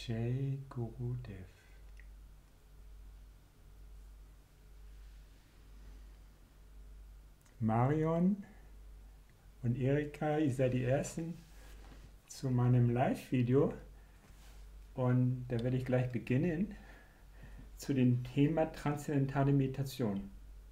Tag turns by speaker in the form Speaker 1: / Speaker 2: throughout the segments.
Speaker 1: Jai Gurudev. Marion und Erika, ihr seid die Ersten zu meinem Live-Video und da werde ich gleich beginnen zu dem Thema transzendentale Meditation.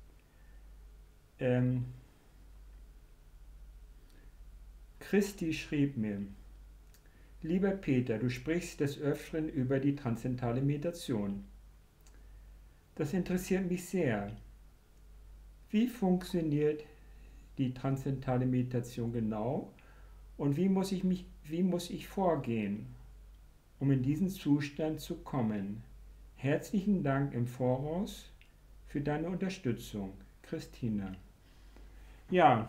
Speaker 1: Christi schrieb mir: Lieber Peter, du sprichst des Öfteren über die transzendentale Meditation. Das interessiert mich sehr. Wie funktioniert die transzendentale Meditation genau und wie muss ich vorgehen, um in diesen Zustand zu kommen? Herzlichen Dank im Voraus für deine Unterstützung. Christina. Ja,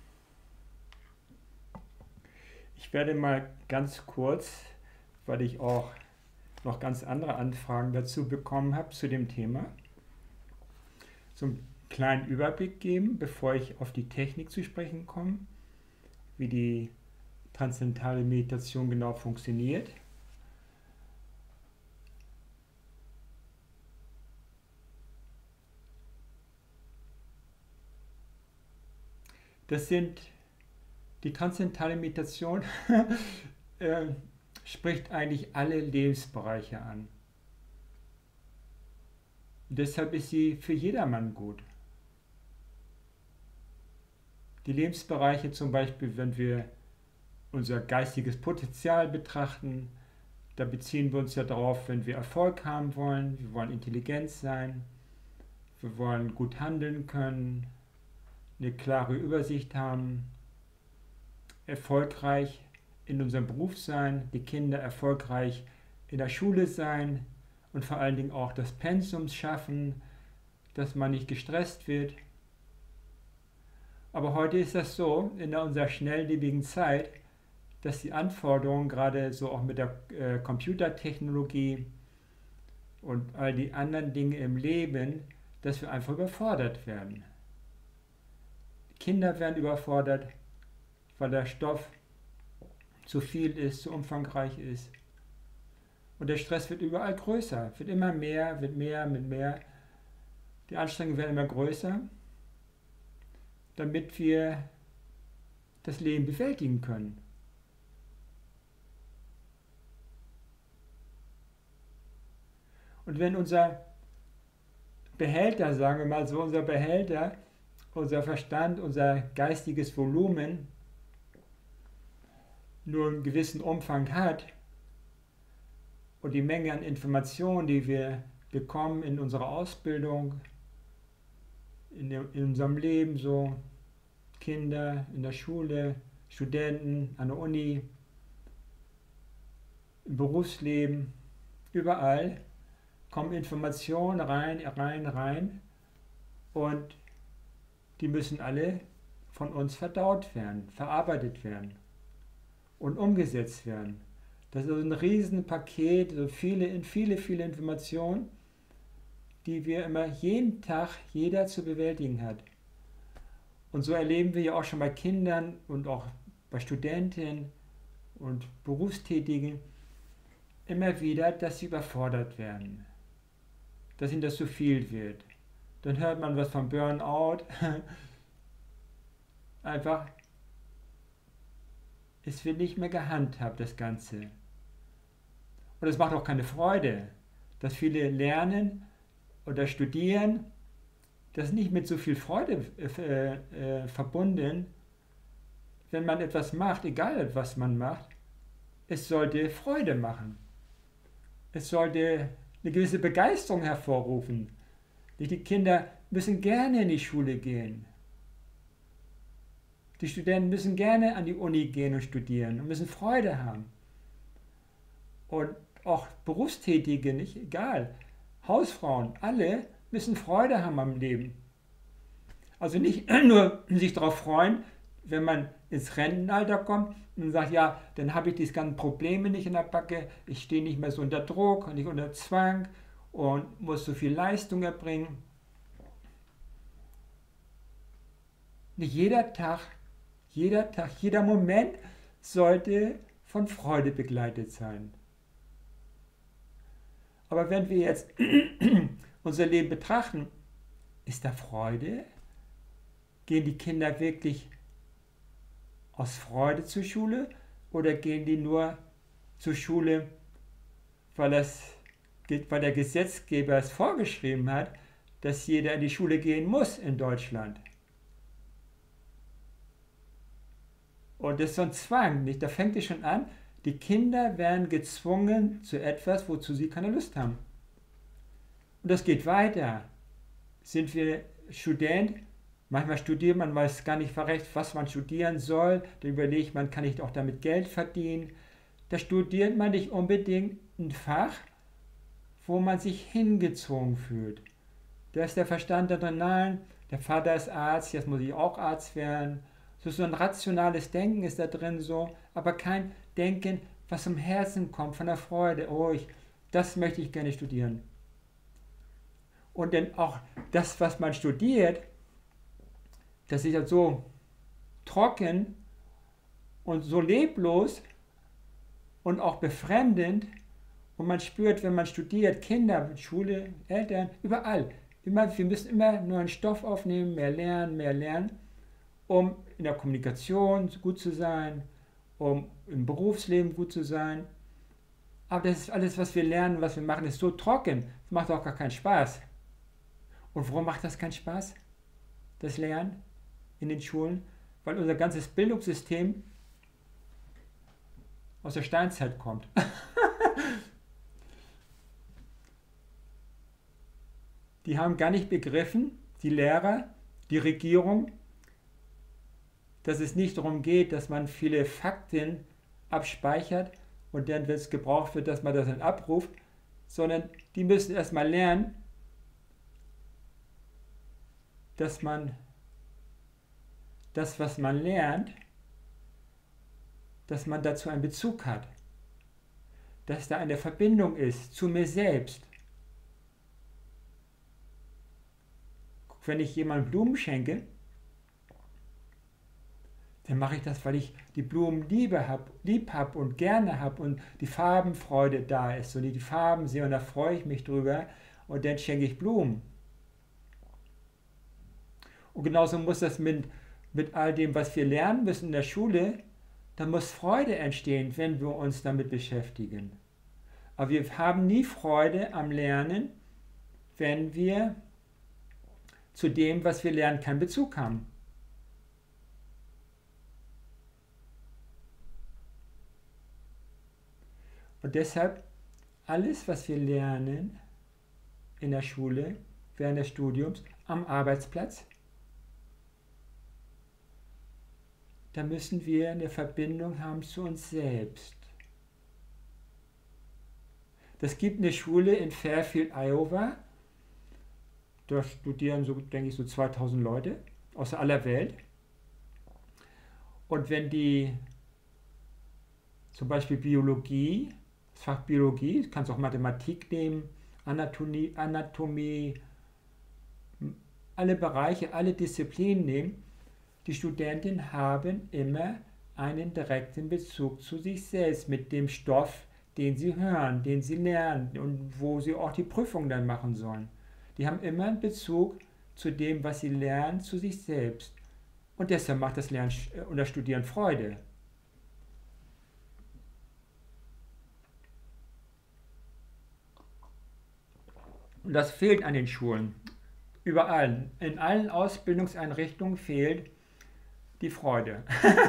Speaker 1: ich werde mal ganz kurz, weil ich auch noch ganz andere Anfragen dazu bekommen habe zu dem Thema, so einen kleinen Überblick geben, bevor ich auf die Technik zu sprechen komme, wie die transzendentale Meditation genau funktioniert. Die transzendentale Meditation spricht eigentlich alle Lebensbereiche an. Und deshalb ist sie für jedermann gut. Die Lebensbereiche zum Beispiel, wenn wir unser geistiges Potenzial betrachten, da beziehen wir uns ja darauf, wenn wir Erfolg haben wollen, wir wollen intelligent sein, wir wollen gut handeln können, eine klare Übersicht haben, erfolgreich in unserem Beruf sein, die Kinder erfolgreich in der Schule sein und vor allen Dingen auch das Pensum schaffen, dass man nicht gestresst wird. Aber heute ist das so, in unserer schnelllebigen Zeit, dass die Anforderungen, gerade so auch mit der Computertechnologie und all die anderen Dinge im Leben, dass wir einfach überfordert werden. Kinder werden überfordert, weil der Stoff zu viel ist, zu umfangreich ist. Und der Stress wird überall größer, wird immer mehr, wird mehr. Die Anstrengungen werden immer größer, damit wir das Leben bewältigen können. Und wenn unser Behälter, sagen wir mal so, unser Verstand, unser geistiges Volumen nur einen gewissen Umfang hat und die Menge an Informationen, die wir bekommen in unserer Ausbildung, in unserem Leben, so Kinder in der Schule, Studenten an der Uni, im Berufsleben, überall kommen Informationen rein und die müssen alle von uns verdaut werden, verarbeitet werden und umgesetzt werden. Das ist also ein Riesenpaket, so viele Informationen, die wir immer jeden Tag jeder zu bewältigen hat. Und so erleben wir ja auch schon bei Kindern und auch bei Studenten und Berufstätigen immer wieder, dass sie überfordert werden, dass ihnen das zu viel wird. Dann hört man was vom Burnout. Einfach, es wird nicht mehr gehandhabt, das Ganze. Und es macht auch keine Freude, dass viele lernen oder studieren. Das ist nicht mit so viel Freude verbunden, wenn man etwas macht, egal was man macht. Es sollte Freude machen. Es sollte eine gewisse Begeisterung hervorrufen. Die Kinder müssen gerne in die Schule gehen. Die Studenten müssen gerne an die Uni gehen und studieren und müssen Freude haben. Und auch Berufstätige, nicht egal, Hausfrauen, alle müssen Freude haben am Leben. Also nicht nur sich darauf freuen, wenn man ins Rentenalter kommt und sagt, ja, dann habe ich diese ganzen Probleme nicht in der Backe, ich stehe nicht mehr so unter Druck und nicht unter Zwang und muss so viel Leistung erbringen. Nicht jeder Moment sollte von Freude begleitet sein. Aber wenn wir jetzt unser Leben betrachten, ist da Freude? Gehen die Kinder wirklich aus Freude zur Schule oder gehen die nur zur Schule, weil der Gesetzgeber es vorgeschrieben hat, dass jeder in die Schule gehen muss in Deutschland? Und das ist so ein Zwang, nicht? Da fängt es schon an, die Kinder werden gezwungen zu etwas, wozu sie keine Lust haben. Und das geht weiter. Sind wir Student? Manchmal studiert man, weiß gar nicht recht, was man studieren soll. Da überlegt man, kann ich auch damit Geld verdienen? Da studiert man nicht unbedingt ein Fach, wo man sich hingezogen fühlt. Da ist der Verstand da drin, nein, der Vater ist Arzt, jetzt muss ich auch Arzt werden. So ein rationales Denken ist da drin so, aber kein Denken, was vom Herzen kommt, von der Freude. Oh, das möchte ich gerne studieren. Und dann auch das, was man studiert, das ist ja so trocken und so leblos und auch befremdend. Und man spürt, wenn man studiert, Kinder, Schule, Eltern, überall. Wir müssen immer neuen Stoff aufnehmen, mehr lernen, um in der Kommunikation gut zu sein, um im Berufsleben gut zu sein. Aber das ist alles, was wir lernen, was wir machen, ist so trocken. Es macht auch gar keinen Spaß. Und warum macht das keinen Spaß, das Lernen in den Schulen? Weil unser ganzes Bildungssystem aus der Steinzeit kommt. Die haben gar nicht begriffen, die Lehrer, die Regierung, dass es nicht darum geht, dass man viele Fakten abspeichert und dann, wenn es gebraucht wird, dass man das dann abruft, sondern die müssen erstmal lernen, dass man das, was man lernt, dass man dazu einen Bezug hat, dass da eine Verbindung ist zu mir selbst. Wenn ich jemandem Blumen schenke, dann mache ich das, weil ich die Blumen lieb habe und gerne habe und die Farbenfreude da ist und ich die Farben sehe und da freue ich mich drüber und dann schenke ich Blumen. Und genauso muss das mit all dem, was wir lernen müssen in der Schule, da muss Freude entstehen, wenn wir uns damit beschäftigen. Aber wir haben nie Freude am Lernen, wenn wir zu dem, was wir lernen, keinen Bezug haben. Und deshalb, alles, was wir lernen in der Schule, während des Studiums, am Arbeitsplatz, da müssen wir eine Verbindung haben zu uns selbst. Das gibt eine Schule in Fairfield, Iowa. Da studieren, so, denke ich, so 2000 Leute aus aller Welt. Und wenn die zum Beispiel Biologie, das Fach Biologie, du kannst auch Mathematik nehmen, Anatomie, alle Bereiche, alle Disziplinen nehmen, die Studenten haben immer einen direkten Bezug zu sich selbst mit dem Stoff, den sie hören, den sie lernen und wo sie auch die Prüfung dann machen sollen. Die haben immer einen Bezug zu dem, was sie lernen, zu sich selbst. Und deshalb macht das Lernen und das Studieren Freude. Und das fehlt an den Schulen. Überall, in allen Ausbildungseinrichtungen fehlt die Freude.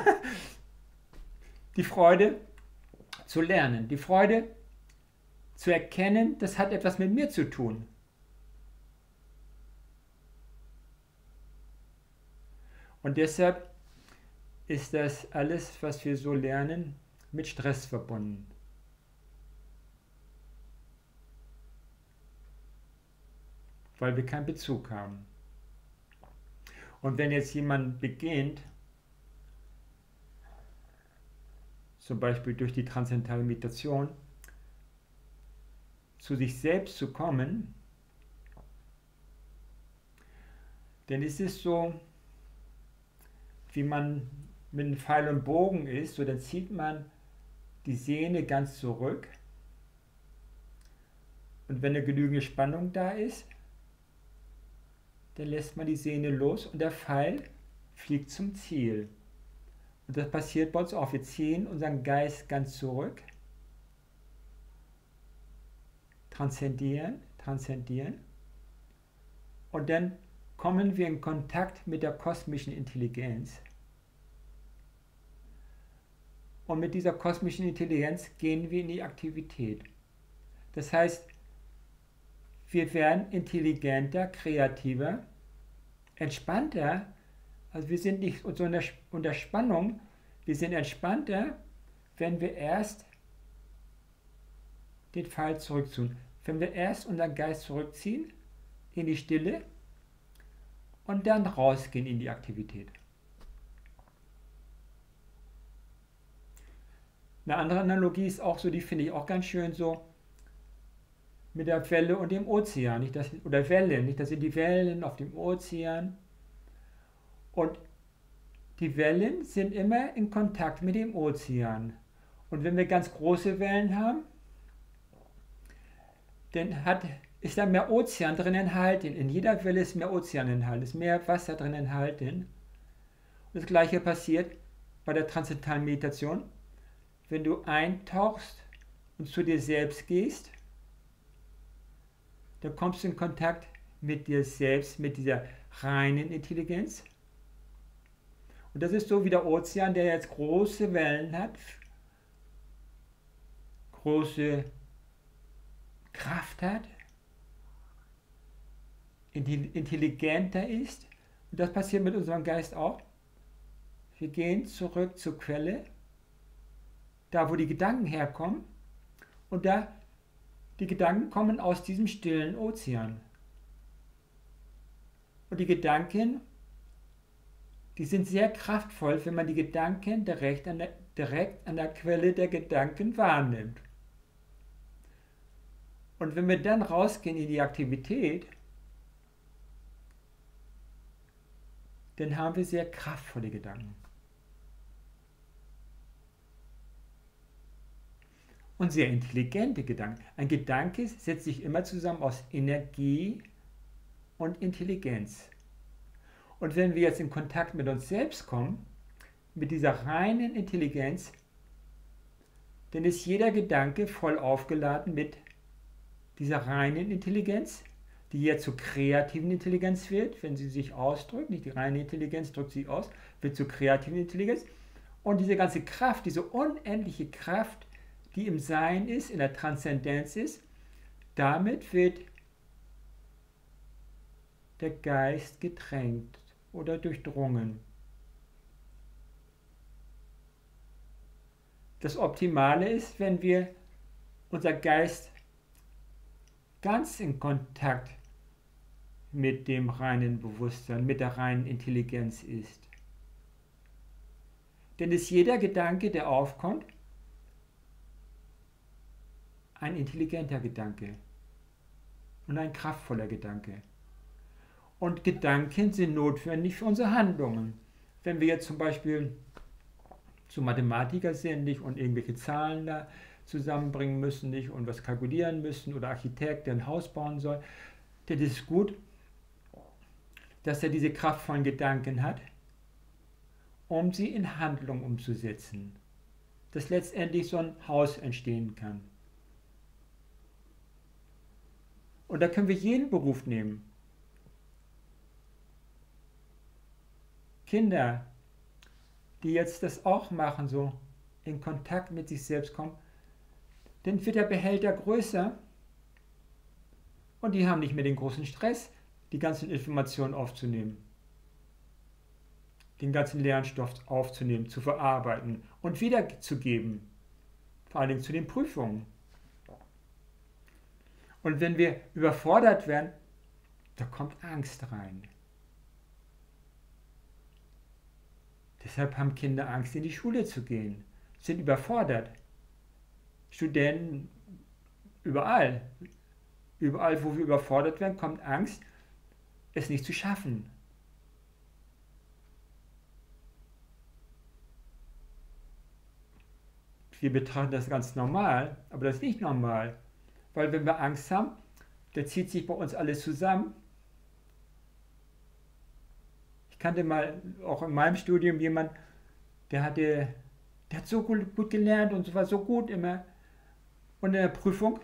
Speaker 1: Die Freude zu lernen, die Freude zu erkennen, das hat etwas mit mir zu tun. Und deshalb ist das alles, was wir so lernen, mit Stress verbunden. Weil wir keinen Bezug haben. Und wenn jetzt jemand beginnt, zum Beispiel durch die transzendentale Meditation, zu sich selbst zu kommen, dann ist es so, wie man mit einem Pfeil und Bogen ist, so dann zieht man die Sehne ganz zurück Und wenn eine genügende Spannung da ist, dann lässt man die Sehne los und der Pfeil fliegt zum Ziel. Und das passiert bei uns auch. Wir ziehen unseren Geist ganz zurück, transzendieren, und dann kommen wir in Kontakt mit der kosmischen Intelligenz. Und mit dieser kosmischen Intelligenz gehen wir in die Aktivität. Das heißt, wir werden intelligenter, kreativer, entspannter. Also wir sind nicht so unter Spannung, wir sind entspannter, wenn wir erst den Pfeil zurückziehen. Wenn wir erst unseren Geist zurückziehen in die Stille und dann rausgehen in die Aktivität. Eine andere Analogie ist auch so, die finde ich auch ganz schön so, mit der Welle und dem Ozean. Oder Wellen, nicht? Das sind die Wellen auf dem Ozean. Und die Wellen sind immer in Kontakt mit dem Ozean. Und wenn wir ganz große Wellen haben, dann ist da mehr Ozean drin enthalten. In jeder Welle ist mehr Ozean enthalten, ist mehr Wasser drin enthalten. Und das gleiche passiert bei der transzendentalen Meditation. Wenn du eintauchst und zu dir selbst gehst, dann kommst du in Kontakt mit dir selbst, mit dieser reinen Intelligenz. Und das ist so wie der Ozean, der jetzt große Wellen hat, große Kraft hat, intelligenter ist. Und das passiert mit unserem Geist auch. Wir gehen zurück zur Quelle, da wo die Gedanken herkommen. Und die Gedanken kommen aus diesem stillen Ozean. Und die Gedanken, die sind sehr kraftvoll, wenn man die Gedanken direkt an der Quelle der Gedanken wahrnimmt. Und wenn wir dann rausgehen in die Aktivität, dann haben wir sehr kraftvolle Gedanken. Und sehr intelligente Gedanken. Ein Gedanke setzt sich immer zusammen aus Energie und Intelligenz. Und wenn wir jetzt in Kontakt mit uns selbst kommen, mit dieser reinen Intelligenz, dann ist jeder Gedanke voll aufgeladen mit dieser reinen Intelligenz, die jetzt zur kreativen Intelligenz wird, wenn sie sich ausdrückt. Nicht die reine Intelligenz drückt sie aus, wird zur kreativen Intelligenz. Und diese ganze Kraft, diese unendliche Kraft, die im Sein ist, in der Transzendenz ist, damit wird der Geist getränkt oder durchdrungen. Das Optimale ist, wenn wir unser Geist ganz in Kontakt mit dem reinen Bewusstsein, mit der reinen Intelligenz ist. Denn ist jeder Gedanke, der aufkommt, ein intelligenter Gedanke und ein kraftvoller Gedanke. Und Gedanken sind notwendig für unsere Handlungen. Wenn wir jetzt zum Beispiel zu Mathematiker sind nicht, und irgendwelche Zahlen da zusammenbringen müssen nicht, und was kalkulieren müssen, oder Architekt, der ein Haus bauen soll, dann ist es gut, dass er diese kraftvollen Gedanken hat, um sie in Handlung umzusetzen, dass letztendlich so ein Haus entstehen kann. Und da können wir jeden Beruf nehmen. Kinder, die jetzt das auch machen, so in Kontakt mit sich selbst kommen, dann wird der Behälter größer und die haben nicht mehr den großen Stress, die ganzen Informationen aufzunehmen, den ganzen Lernstoff aufzunehmen, zu verarbeiten und wiederzugeben, vor allem zu den Prüfungen. Und wenn wir überfordert werden, da kommt Angst rein. Deshalb haben Kinder Angst, in die Schule zu gehen, sind überfordert. Studenten, überall, wo wir überfordert werden, kommt Angst, es nicht zu schaffen. Wir betrachten das ganz normal, aber das ist nicht normal. Weil wenn wir Angst haben, da zieht sich bei uns alles zusammen. Ich kannte mal auch in meinem Studium jemanden, der hat so gut gelernt und so war so gut immer. Und in der Prüfung,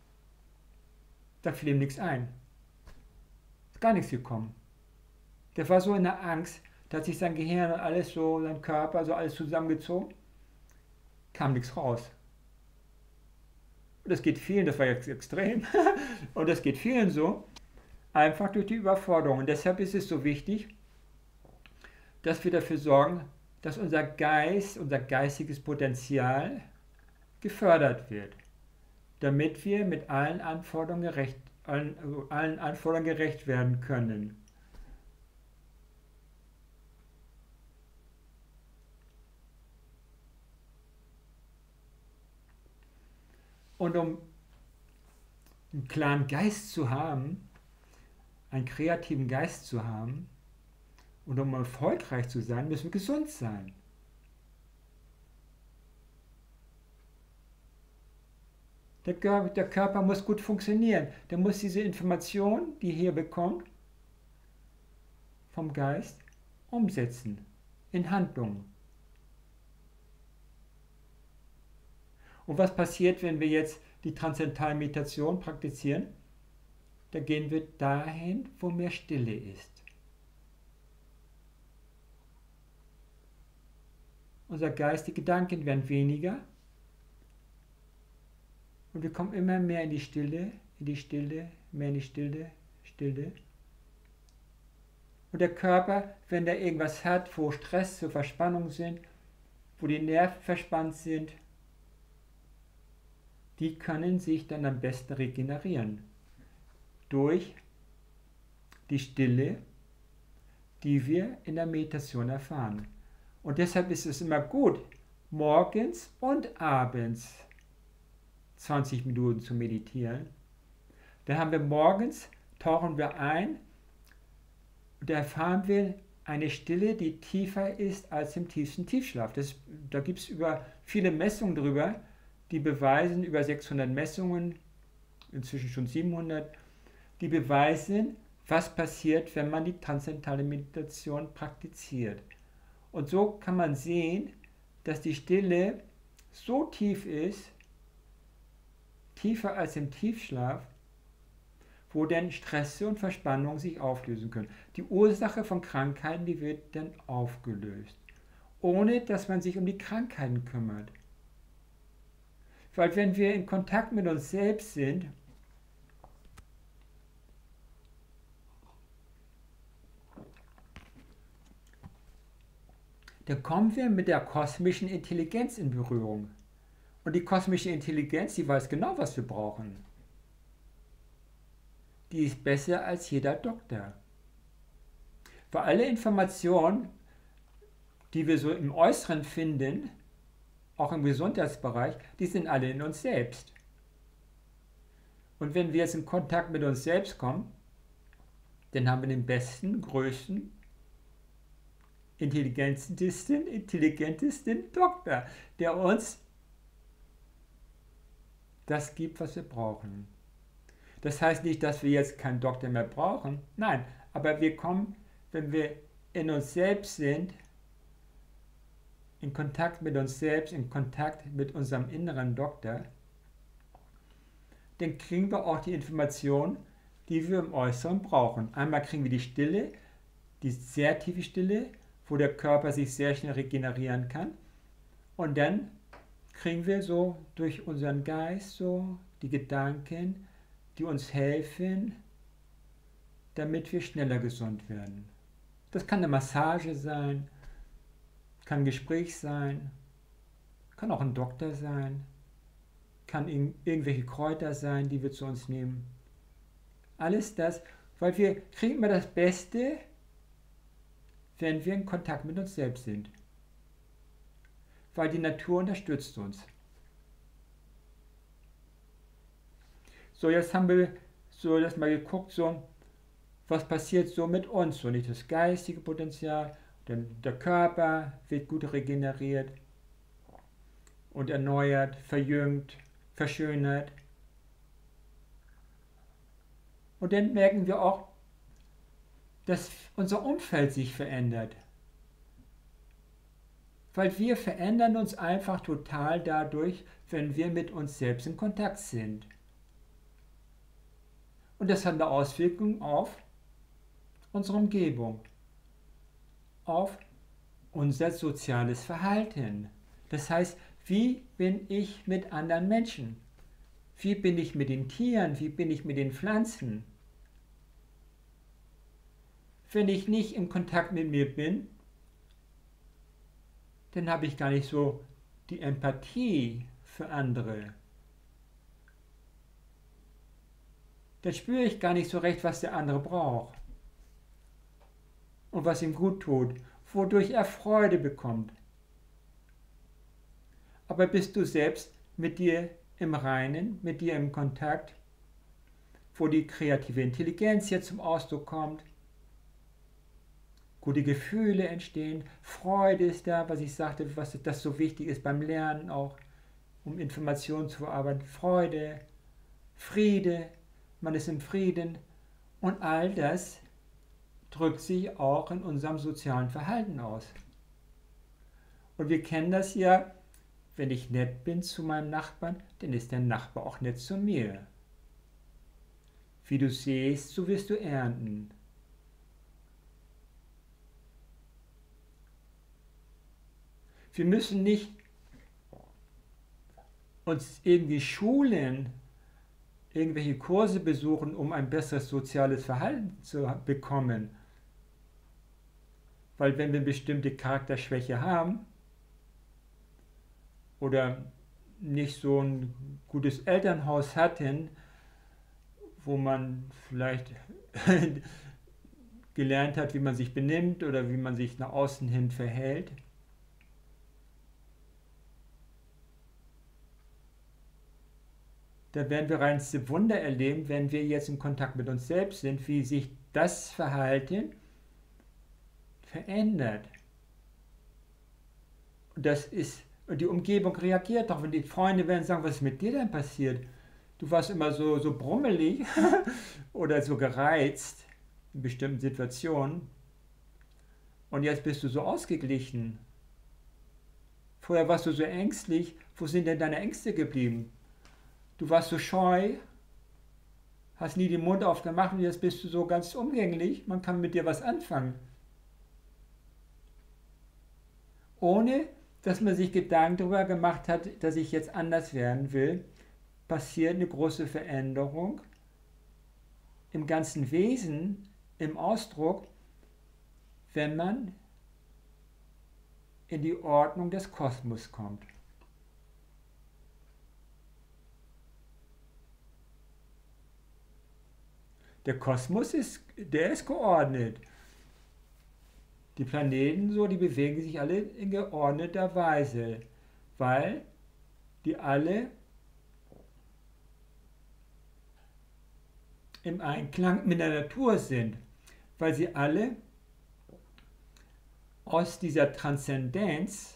Speaker 1: da fiel ihm nichts ein. Ist gar nichts gekommen. Der war so in der Angst, da hat sich sein Gehirn und alles so, sein Körper, so alles zusammengezogen, kam nichts raus. Und das geht vielen, das war jetzt extrem, und das geht vielen so, einfach durch die Überforderung. Und deshalb ist es so wichtig, dass wir dafür sorgen, dass unser Geist, unser geistiges Potenzial gefördert wird, damit wir mit allen Anforderungen gerecht werden können. Und um einen klaren Geist zu haben, einen kreativen Geist zu haben und um erfolgreich zu sein, müssen wir gesund sein. Der Körper muss gut funktionieren. Der muss diese Information, die er hier bekommt, vom Geist umsetzen in Handlungen. Und was passiert, wenn wir jetzt die transzendentale Meditation praktizieren? Da gehen wir dahin, wo mehr Stille ist. Unser Geist, die Gedanken werden weniger und wir kommen immer mehr in die Stille, mehr in die Stille. Und der Körper, wenn der irgendwas hat, wo Stress, so Verspannungen sind, wo die Nerven verspannt sind, die können sich dann am besten regenerieren. Durch die Stille, die wir in der Meditation erfahren. Und deshalb ist es immer gut, morgens und abends 20 Minuten zu meditieren. Da haben wir morgens, tauchen wir ein und da erfahren wir eine Stille, die tiefer ist als im tiefsten Tiefschlaf. Da gibt es viele Messungen drüber, die beweisen, über 600 Messungen, inzwischen schon 700, die beweisen, was passiert, wenn man die transzendentale Meditation praktiziert. Und so kann man sehen, dass die Stille so tief ist, tiefer als im Tiefschlaf, wo dann Stress und Verspannungen sich auflösen können. Die Ursache von Krankheiten, die wird dann aufgelöst, ohne dass man sich um die Krankheiten kümmert. Weil wenn wir in Kontakt mit uns selbst sind, dann kommen wir mit der kosmischen Intelligenz in Berührung. Und die kosmische Intelligenz, die weiß genau, was wir brauchen. Die ist besser als jeder Doktor. Weil alle Informationen, die wir so im Äußeren finden, auch im Gesundheitsbereich, die sind alle in uns selbst. Und wenn wir jetzt in Kontakt mit uns selbst kommen, dann haben wir den besten, größten, intelligentesten Doktor, der uns das gibt, was wir brauchen. Das heißt nicht, dass wir jetzt keinen Doktor mehr brauchen. Nein, aber wir kommen, wenn wir in uns selbst sind, in Kontakt mit uns selbst, in Kontakt mit unserem inneren Doktor, dann kriegen wir auch die Informationen, die wir im Äußeren brauchen. Einmal kriegen wir die Stille, die sehr tiefe Stille, wo der Körper sich sehr schnell regenerieren kann. Und dann kriegen wir so durch unseren Geist so die Gedanken, die uns helfen, damit wir schneller gesund werden. Das kann eine Massage sein, kann ein Gespräch sein, kann auch ein Doktor sein, kann irgendwelche Kräuter sein, die wir zu uns nehmen. Alles das, weil wir kriegen immer das Beste, wenn wir in Kontakt mit uns selbst sind. Weil die Natur unterstützt uns. So, jetzt haben wir so das mal geguckt, so, was passiert so mit uns, so nicht das geistige Potenzial, denn der Körper wird gut regeneriert und erneuert, verjüngt, verschönert. Und dann merken wir auch, dass unser Umfeld sich verändert. Weil wir verändern uns einfach total dadurch, wenn wir mit uns selbst in Kontakt sind. Und das hat eine Auswirkung auf unsere Umgebung, auf unser soziales Verhalten. Das heißt, wie bin ich mit anderen Menschen? Wie bin ich mit den Tieren? Wie bin ich mit den Pflanzen? Wenn ich nicht in Kontakt mit mir bin, dann habe ich gar nicht so die Empathie für andere. Dann spüre ich gar nicht so recht, was der andere braucht und was ihm gut tut, wodurch er Freude bekommt. Aber bist du selbst mit dir im Reinen, mit dir im Kontakt, wo die kreative Intelligenz jetzt zum Ausdruck kommt, gute Gefühle entstehen, Freude ist da, was ich sagte, was das so wichtig ist beim Lernen auch, um Informationen zu verarbeiten, Freude, Friede, man ist im Frieden und all das drückt sich auch in unserem sozialen Verhalten aus. Und wir kennen das ja, wenn ich nett bin zu meinem Nachbarn, dann ist der Nachbar auch nett zu mir. Wie du siehst, so wirst du ernten. Wir müssen nicht uns irgendwie schulen, irgendwelche Kurse besuchen, um ein besseres soziales Verhalten zu bekommen. Weil wenn wir eine bestimmte Charakterschwäche haben oder nicht so ein gutes Elternhaus hatten, wo man vielleicht gelernt hat, wie man sich benimmt oder wie man sich nach außen hin verhält, da werden wir reinste Wunder erleben, wenn wir jetzt in Kontakt mit uns selbst sind, wie sich das Verhalten verändert. Und die Umgebung reagiert doch, wenn die Freunde werden sagen, was ist mit dir denn passiert? Du warst immer so brummelig oder so gereizt in bestimmten Situationen und jetzt bist du so ausgeglichen. Vorher warst du so ängstlich, wo sind denn deine Ängste geblieben? Du warst so scheu, hast nie den Mund aufgemacht und jetzt bist du so ganz umgänglich, man kann mit dir was anfangen. Ohne, dass man sich Gedanken darüber gemacht hat, dass ich jetzt anders werden will, passiert eine große Veränderung im ganzen Wesen, im Ausdruck, wenn man in die Ordnung des Kosmos kommt. Der Kosmos ist geordnet. Die Planeten die bewegen sich alle in geordneter Weise, weil die alle im Einklang mit der Natur sind, weil sie alle aus dieser Transzendenz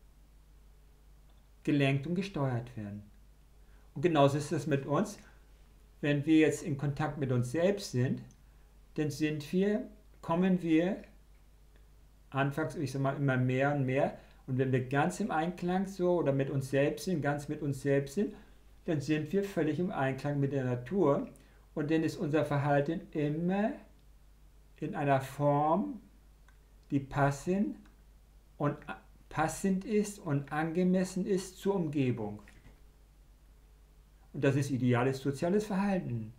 Speaker 1: gelenkt und gesteuert werden. Und genauso ist das mit uns. Wenn wir jetzt in Kontakt mit uns selbst sind, dann kommen wir anfangs, ich sag mal, immer mehr und mehr. Und wenn wir ganz im Einklang oder mit uns selbst sind, ganz mit uns selbst sind, dann sind wir völlig im Einklang mit der Natur. Und dann ist unser Verhalten immer in einer Form, die passend ist und angemessen ist zur Umgebung. Und das ist ideales soziales Verhalten.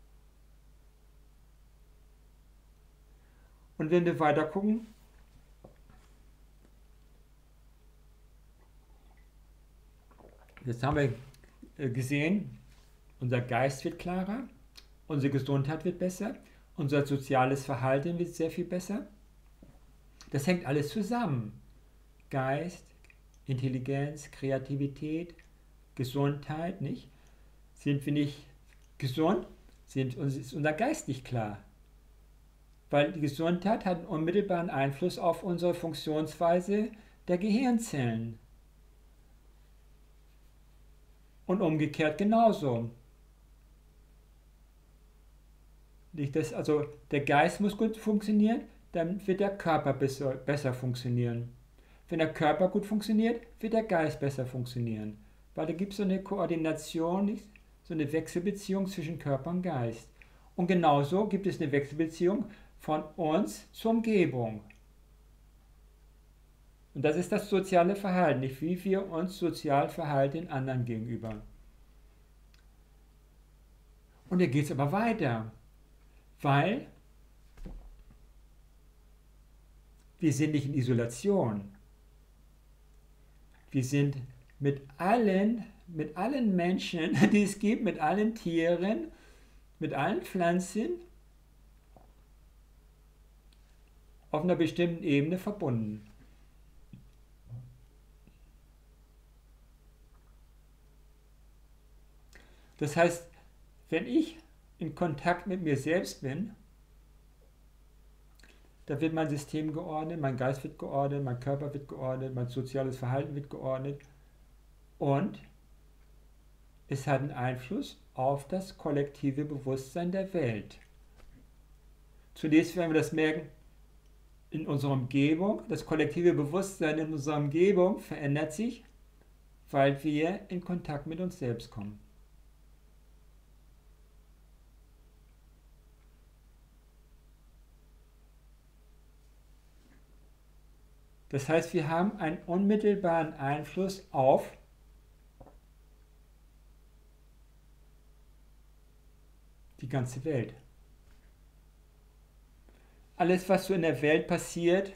Speaker 1: Und wenn wir weiter gucken, jetzt haben wir gesehen, unser Geist wird klarer, unsere Gesundheit wird besser, unser soziales Verhalten wird sehr viel besser. Das hängt alles zusammen. Geist, Intelligenz, Kreativität, Gesundheit, nicht? Sind wir nicht gesund, ist unser Geist nicht klar. Weil die Gesundheit hat einen unmittelbaren Einfluss auf unsere Funktionsweise der Gehirnzellen. Und umgekehrt genauso. Also der Geist muss gut funktionieren, dann wird der Körper besser funktionieren. Wenn der Körper gut funktioniert, wird der Geist besser funktionieren. Weil da gibt es so eine Koordination, so eine Wechselbeziehung zwischen Körper und Geist. Und genauso gibt es eine Wechselbeziehung von uns zur Umgebung. Und das ist das soziale Verhalten, nicht wie wir uns sozial verhalten den anderen gegenüber. Und hier geht es aber weiter, weil wir sind nicht in Isolation. Wir sind mit allen Menschen, die es gibt, mit allen Tieren, mit allen Pflanzen auf einer bestimmten Ebene verbunden. Das heißt, wenn ich in Kontakt mit mir selbst bin, da wird mein System geordnet, mein Geist wird geordnet, mein Körper wird geordnet, mein soziales Verhalten wird geordnet und es hat einen Einfluss auf das kollektive Bewusstsein der Welt. Zunächst werden wir das merken in unserer Umgebung. Das kollektive Bewusstsein in unserer Umgebung verändert sich, weil wir in Kontakt mit uns selbst kommen. Das heißt, wir haben einen unmittelbaren Einfluss auf die ganze Welt. Alles, was so in der Welt passiert,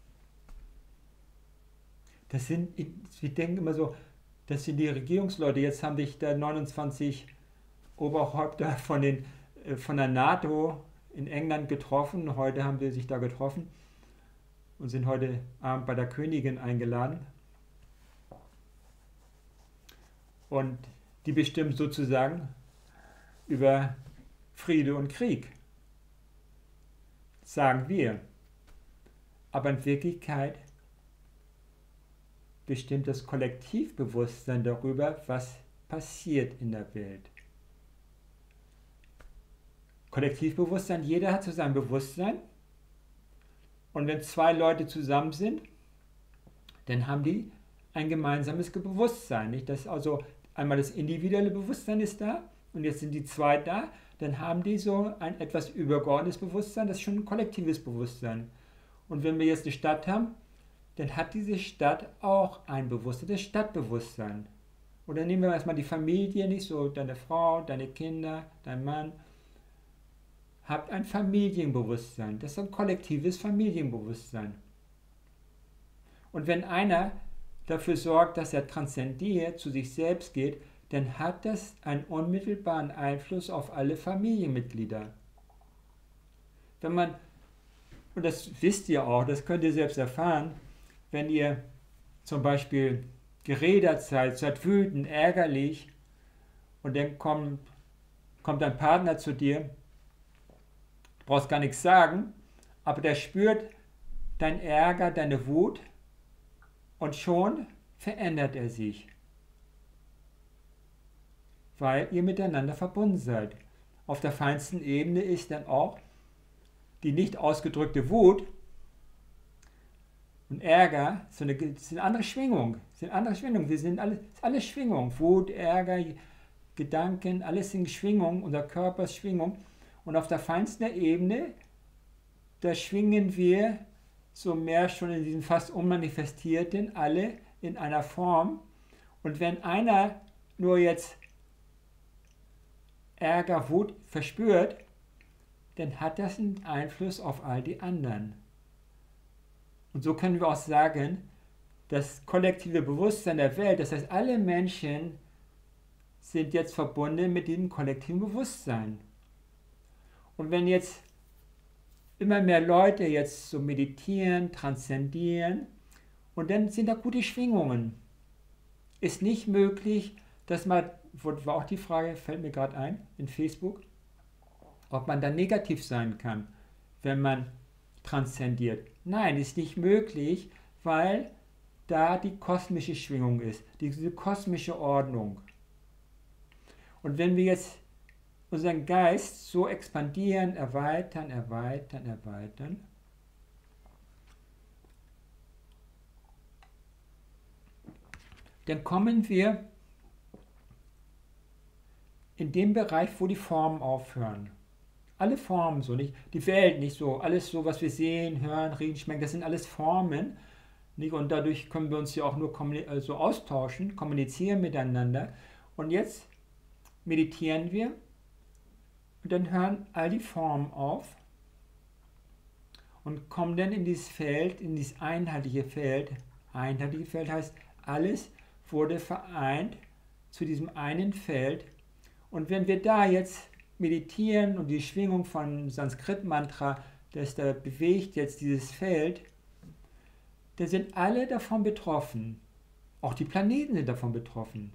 Speaker 1: wir denken immer so, das sind die Regierungsleute. Jetzt haben sich da 29 Oberhäupter von der NATO in England getroffen. Heute haben sie sich da getroffen und sind heute Abend bei der Königin eingeladen. Und die bestimmen sozusagen über Friede und Krieg, sagen wir. Aber in Wirklichkeit bestimmt das Kollektivbewusstsein darüber, was passiert in der Welt. Kollektivbewusstsein, jeder hat so sein Bewusstsein. Und wenn zwei Leute zusammen sind, dann haben die ein gemeinsames Bewusstsein. Nicht? Das also einmal das individuelle Bewusstsein ist da und jetzt sind die zwei da, dann haben die so ein etwas übergeordnetes Bewusstsein, das ist schon ein kollektives Bewusstsein. Und wenn wir jetzt eine Stadt haben, dann hat diese Stadt auch ein Bewusstsein, das Stadtbewusstsein. Oder nehmen wir erstmal die Familie, nicht so deine Frau, deine Kinder, dein Mann. Habt ein Familienbewusstsein. Das ist ein kollektives Familienbewusstsein. Und wenn einer dafür sorgt, dass er transzendiert, zu sich selbst geht, dann hat das einen unmittelbaren Einfluss auf alle Familienmitglieder. Wenn man, und das wisst ihr auch, das könnt ihr selbst erfahren, wenn ihr zum Beispiel gerädert seid wütend, ärgerlich und dann kommt ein Partner zu dir, du brauchst gar nichts sagen, aber der spürt dein Ärger, deine Wut und schon verändert er sich, weil ihr miteinander verbunden seid. Auf der feinsten Ebene ist dann auch die nicht ausgedrückte Wut und Ärger, sind andere Schwingungen. Wir sind alles Schwingungen. Wut, Ärger, Gedanken, alles sind Schwingungen, unser Körper ist Schwingung. Und auf der feinsten Ebene, da schwingen wir so mehr schon in diesem fast unmanifestierten, alle in einer Form. Und wenn einer nur jetzt Ärger, Wut verspürt, dann hat das einen Einfluss auf all die anderen. Und so können wir auch sagen, das kollektive Bewusstsein der Welt, das heißt, alle Menschen sind jetzt verbunden mit diesem kollektiven Bewusstsein. Und wenn jetzt immer mehr Leute jetzt so meditieren, transzendieren, und dann sind da gute Schwingungen. Ist nicht möglich, dass man, war auch die Frage, fällt mir gerade ein, in Facebook, ob man dann negativ sein kann, wenn man transzendiert. Nein, ist nicht möglich, weil da die kosmische Schwingung ist, diese kosmische Ordnung. Und wenn wir jetzt unseren Geist so expandieren, erweitern, erweitern, erweitern, dann kommen wir in dem Bereich, wo die Formen aufhören. Alle Formen so, nicht die Welt, nicht so, alles so, was wir sehen, hören, reden, schmecken, das sind alles Formen. Nicht? Und dadurch können wir uns ja auch nur so austauschen, kommunizieren miteinander. Und jetzt meditieren wir und dann hören all die Formen auf und kommen dann in dieses Feld, in dieses einheitliche Feld. Einheitliche Feld heißt, alles wurde vereint zu diesem einen Feld. Und wenn wir da jetzt meditieren und die Schwingung von Sanskrit-Mantra, das da bewegt jetzt dieses Feld, dann sind alle davon betroffen. Auch die Planeten sind davon betroffen.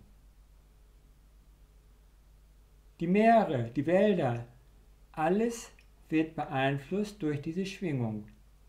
Speaker 1: Die Meere, die Wälder, alles wird beeinflusst durch diese Schwingung.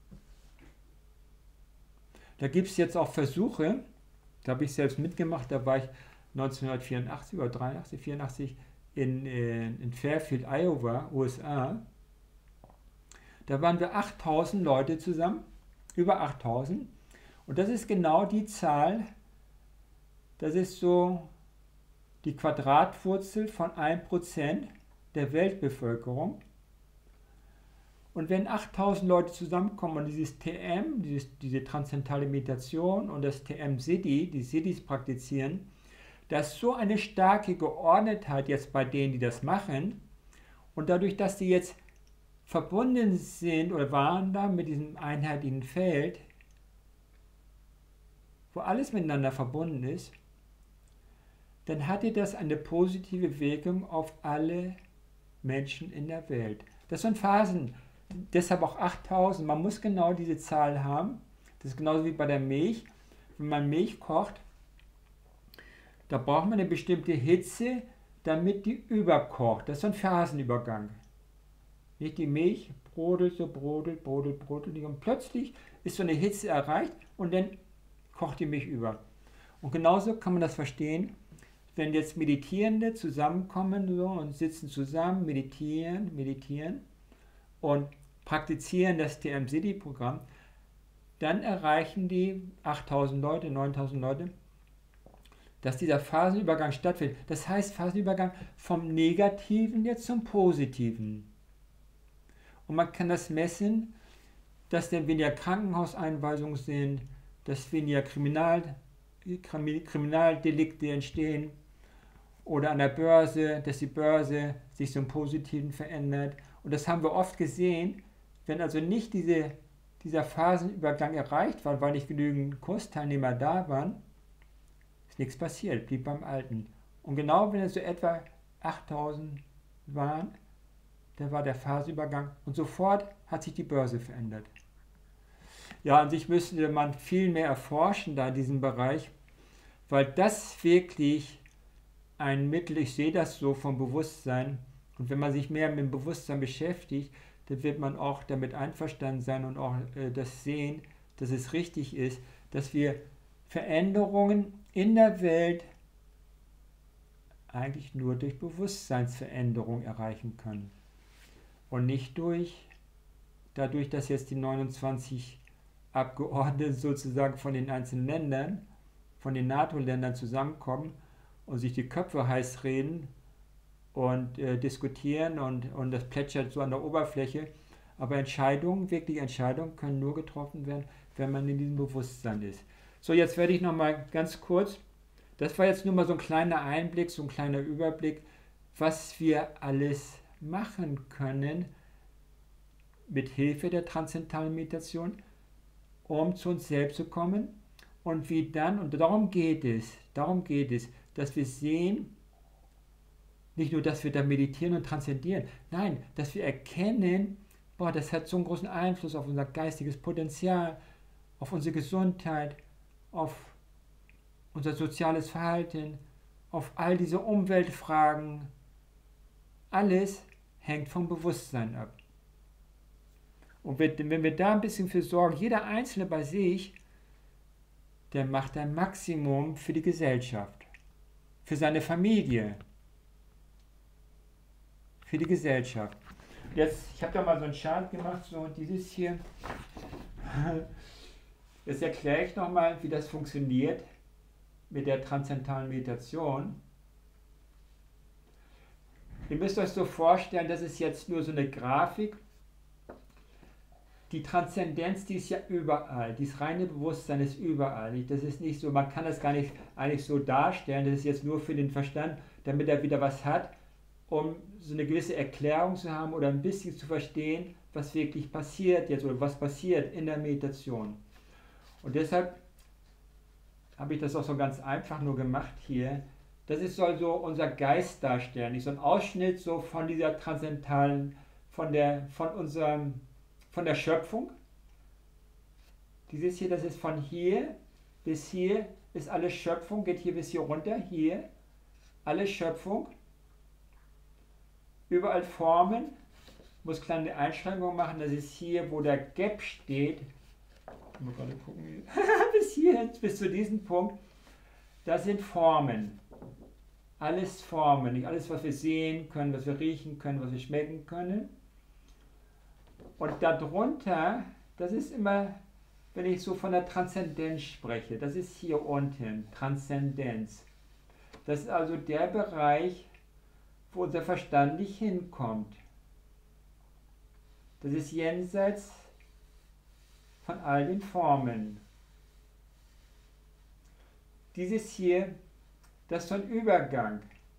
Speaker 1: Da gibt es jetzt auch Versuche, da habe ich selbst mitgemacht, da war ich 1984 oder 83, 84 in Fairfield, Iowa, USA. Da waren wir 8000 Leute zusammen, über 8000. Und das ist genau die Zahl, das ist so die Quadratwurzel von 1% der Weltbevölkerung. Und wenn 8000 Leute zusammenkommen und dieses TM, diese transzendentale Meditation und das TM-Siddhi, die Siddhis praktizieren, da ist so eine starke Geordnetheit jetzt bei denen, die das machen. Und dadurch, dass die jetzt verbunden sind oder waren da mit diesem einheitlichen Feld, wo alles miteinander verbunden ist, dann hatte das eine positive Wirkung auf alle Menschen in der Welt. Das sind Phasen, deshalb auch 8000. Man muss genau diese Zahl haben. Das ist genauso wie bei der Milch. Wenn man Milch kocht, da braucht man eine bestimmte Hitze, damit die überkocht. Das ist so ein Phasenübergang. Nicht die Milch brodelt, so brodelt, brodelt, brodelt. Und plötzlich ist so eine Hitze erreicht und dann kocht die Milch über. Und genauso kann man das verstehen, wenn jetzt Meditierende zusammenkommen so, und sitzen zusammen, meditieren und praktizieren das TM-Siddhi-Programm, dann erreichen die 8000 Leute, 9000 Leute, dass dieser Phasenübergang stattfindet. Das heißt Phasenübergang vom Negativen jetzt zum Positiven. Und man kann das messen, dass dann weniger Krankenhauseinweisungen sind, dass weniger Kriminaldelikte entstehen oder an der Börse, dass die Börse sich zum Positiven verändert. Und das haben wir oft gesehen, wenn also nicht dieser Phasenübergang erreicht war, weil nicht genügend Kursteilnehmer da waren, ist nichts passiert, blieb beim Alten. Und genau wenn es so etwa 8000 waren, da war der Phasenübergang und sofort hat sich die Börse verändert. Ja, an sich müsste man viel mehr erforschen da in diesem Bereich, weil das wirklich ein Mittel, ich sehe das so vom Bewusstsein, und wenn man sich mehr mit dem Bewusstsein beschäftigt, dann wird man auch damit einverstanden sein und auch das sehen, dass es richtig ist, dass wir Veränderungen in der Welt eigentlich nur durch Bewusstseinsveränderung erreichen können und nicht dadurch, dass jetzt die 29 Abgeordneten sozusagen von den einzelnen Ländern, von den NATO-Ländern zusammenkommen und sich die Köpfe heiß reden und diskutieren und das plätschert so an der Oberfläche. Aber wirklich Entscheidungen können nur getroffen werden, wenn man in diesem Bewusstsein ist. So, jetzt werde ich nochmal ganz kurz, das war jetzt nur mal so ein kleiner Einblick, so ein kleiner Überblick, was wir alles machen können mit Hilfe der transzendentalen Meditation, um zu uns selbst zu kommen und wie dann, und darum geht es, dass wir sehen, nicht nur, dass wir da meditieren und transzendieren, nein, dass wir erkennen, boah, das hat so einen großen Einfluss auf unser geistiges Potenzial, auf unsere Gesundheit, auf unser soziales Verhalten, auf all diese Umweltfragen. Alles hängt vom Bewusstsein ab. Und wenn wir da ein bisschen für sorgen, jeder Einzelne bei sich, der macht ein Maximum für die Gesellschaft, für seine Familie, für die Gesellschaft. Jetzt, ich habe da mal so einen Chart gemacht, so dieses hier. Jetzt erkläre ich nochmal, wie das funktioniert mit der transzendentalen Meditation. Ihr müsst euch so vorstellen, das ist jetzt nur so eine Grafik. Die Transzendenz, die ist ja überall. Dieses reine Bewusstsein ist überall. Das ist nicht so, man kann das gar nicht eigentlich so darstellen. Das ist jetzt nur für den Verstand, damit er wieder was hat, um so eine gewisse Erklärung zu haben oder ein bisschen zu verstehen, was wirklich passiert jetzt oder was passiert in der Meditation. Und deshalb habe ich das auch so ganz einfach nur gemacht hier. Das soll so unser Geist darstellen, nicht so ein Ausschnitt so von dieser transzendentalen, von der Schöpfung. Dieses hier, das ist von hier bis hier, ist alle Schöpfung, geht hier bis hier runter, hier, alle Schöpfung, überall Formen, muss kleine Einschränkungen machen, das ist hier, wo der Gap steht, mal gerade gucken, bis hier, bis zu diesem Punkt, das sind Formen. Alles Formen, nicht alles, was wir sehen können, was wir riechen können, was wir schmecken können. Und darunter, das ist immer, wenn ich so von der Transzendenz spreche, das ist hier unten, Transzendenz. Das ist also der Bereich, wo unser Verstand nicht hinkommt. Das ist jenseits von all den Formen. Dieses hier, das ist so ein Übergang.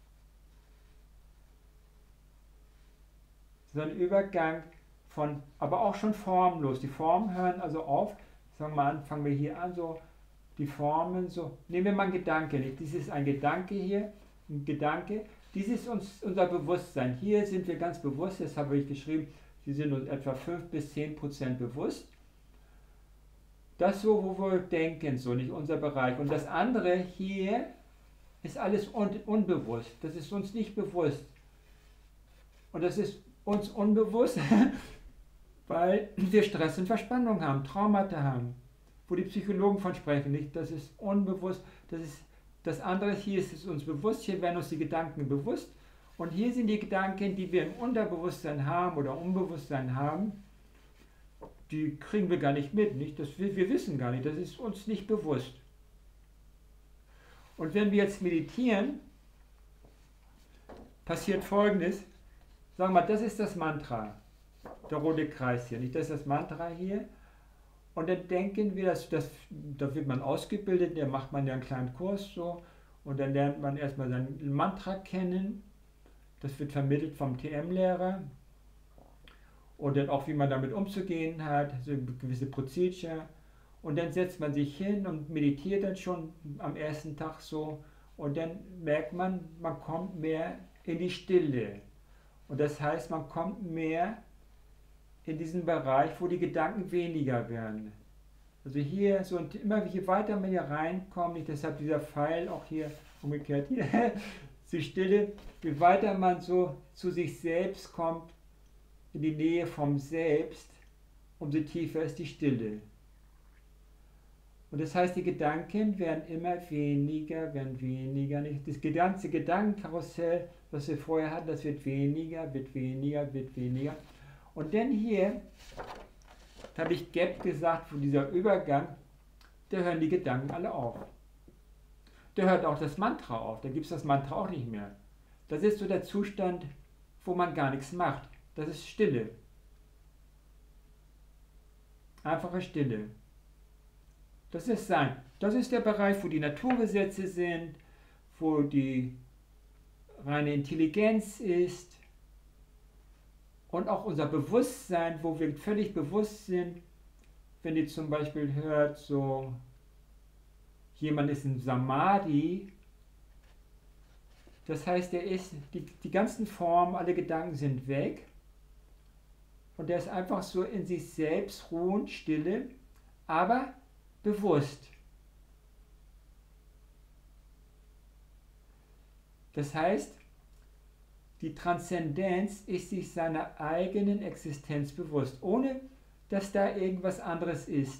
Speaker 1: So ein Übergang von, aber auch schon formlos. Die Formen hören also auf. Sagen wir mal, fangen wir hier an, so die Formen, so. Nehmen wir mal einen Gedanke, nicht? Dies ist ein Gedanke hier, ein Gedanke. Dies ist unser Bewusstsein. Hier sind wir ganz bewusst, das habe ich geschrieben, wir sind uns etwa 5 bis 10% bewusst. Das so, wo wir denken, so nicht unser Bereich. Und das andere hier ist alles unbewusst. Das ist uns nicht bewusst. Und das ist uns unbewusst, weil wir Stress und Verspannung haben, Traumata haben, wo die Psychologen von sprechen. Nicht? Das ist unbewusst. Das andere hier ist es uns bewusst. Hier werden uns die Gedanken bewusst. Und hier sind die Gedanken, die wir im Unterbewusstsein haben oder Unbewusstsein haben, die kriegen wir gar nicht mit. Nicht? Wir wissen gar nicht, das ist uns nicht bewusst. Und wenn wir jetzt meditieren, passiert Folgendes. Sagen wir mal, das ist das Mantra, der rote Kreis hier. Nicht? Das ist das Mantra hier. Und dann denken wir, da wird man ausgebildet, da macht man ja einen kleinen Kurs so. Und dann lernt man erstmal sein Mantra kennen. Das wird vermittelt vom TM-Lehrer. Und dann auch, wie man damit umzugehen hat, so eine gewisse Procedure. Und dann setzt man sich hin und meditiert dann schon am ersten Tag so. Und dann merkt man, man kommt mehr in die Stille. Und das heißt, man kommt mehr in diesen Bereich, wo die Gedanken weniger werden. Also hier, so und immer je weiter man hier reinkommt, nicht deshalb dieser Pfeil auch hier umgekehrt, hier, zur Stille, je weiter man so zu sich selbst kommt, in die Nähe vom Selbst, umso tiefer ist die Stille. Und das heißt, die Gedanken werden immer weniger, nicht? Das ganze Gedankenkarussell, was wir vorher hatten, das wird weniger, wird weniger, wird weniger. Und dann hier, da habe ich Gap gesagt, wo dieser Übergang, da hören die Gedanken alle auf. Da hört auch das Mantra auf, da gibt es das Mantra auch nicht mehr. Das ist so der Zustand, wo man gar nichts macht. Das ist Stille. Einfache Stille. Das ist Sein. Das ist der Bereich, wo die Naturgesetze sind, wo die reine Intelligenz ist und auch unser Bewusstsein, wo wir völlig bewusst sind, wenn ihr zum Beispiel hört, so jemand ist im Samadhi, das heißt, die ganzen Formen, alle Gedanken sind weg und der ist einfach so in sich selbst ruhend, stille, aber bewusst. Das heißt, die Transzendenz ist sich seiner eigenen Existenz bewusst, ohne dass da irgendwas anderes ist.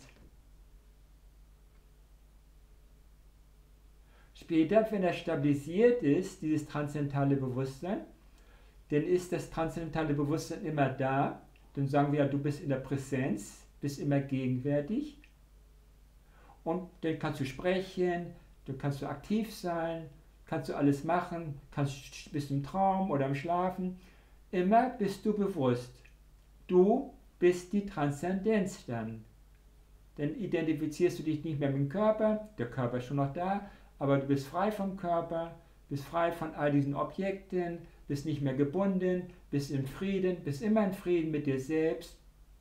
Speaker 1: Später, wenn er stabilisiert ist, dieses transzendentale Bewusstsein, dann ist das transzendentale Bewusstsein immer da. Dann sagen wir ja, du bist in der Präsenz, bist immer gegenwärtig. Und dann kannst du sprechen, dann kannst du aktiv sein, kannst du alles machen, bist du im Traum oder im Schlafen. Immer bist du bewusst. Du bist die Transzendenz dann. Dann identifizierst du dich nicht mehr mit dem Körper, der Körper ist schon noch da, aber du bist frei vom Körper, bist frei von all diesen Objekten, bist nicht mehr gebunden, bist in Frieden, bist immer in Frieden mit dir selbst.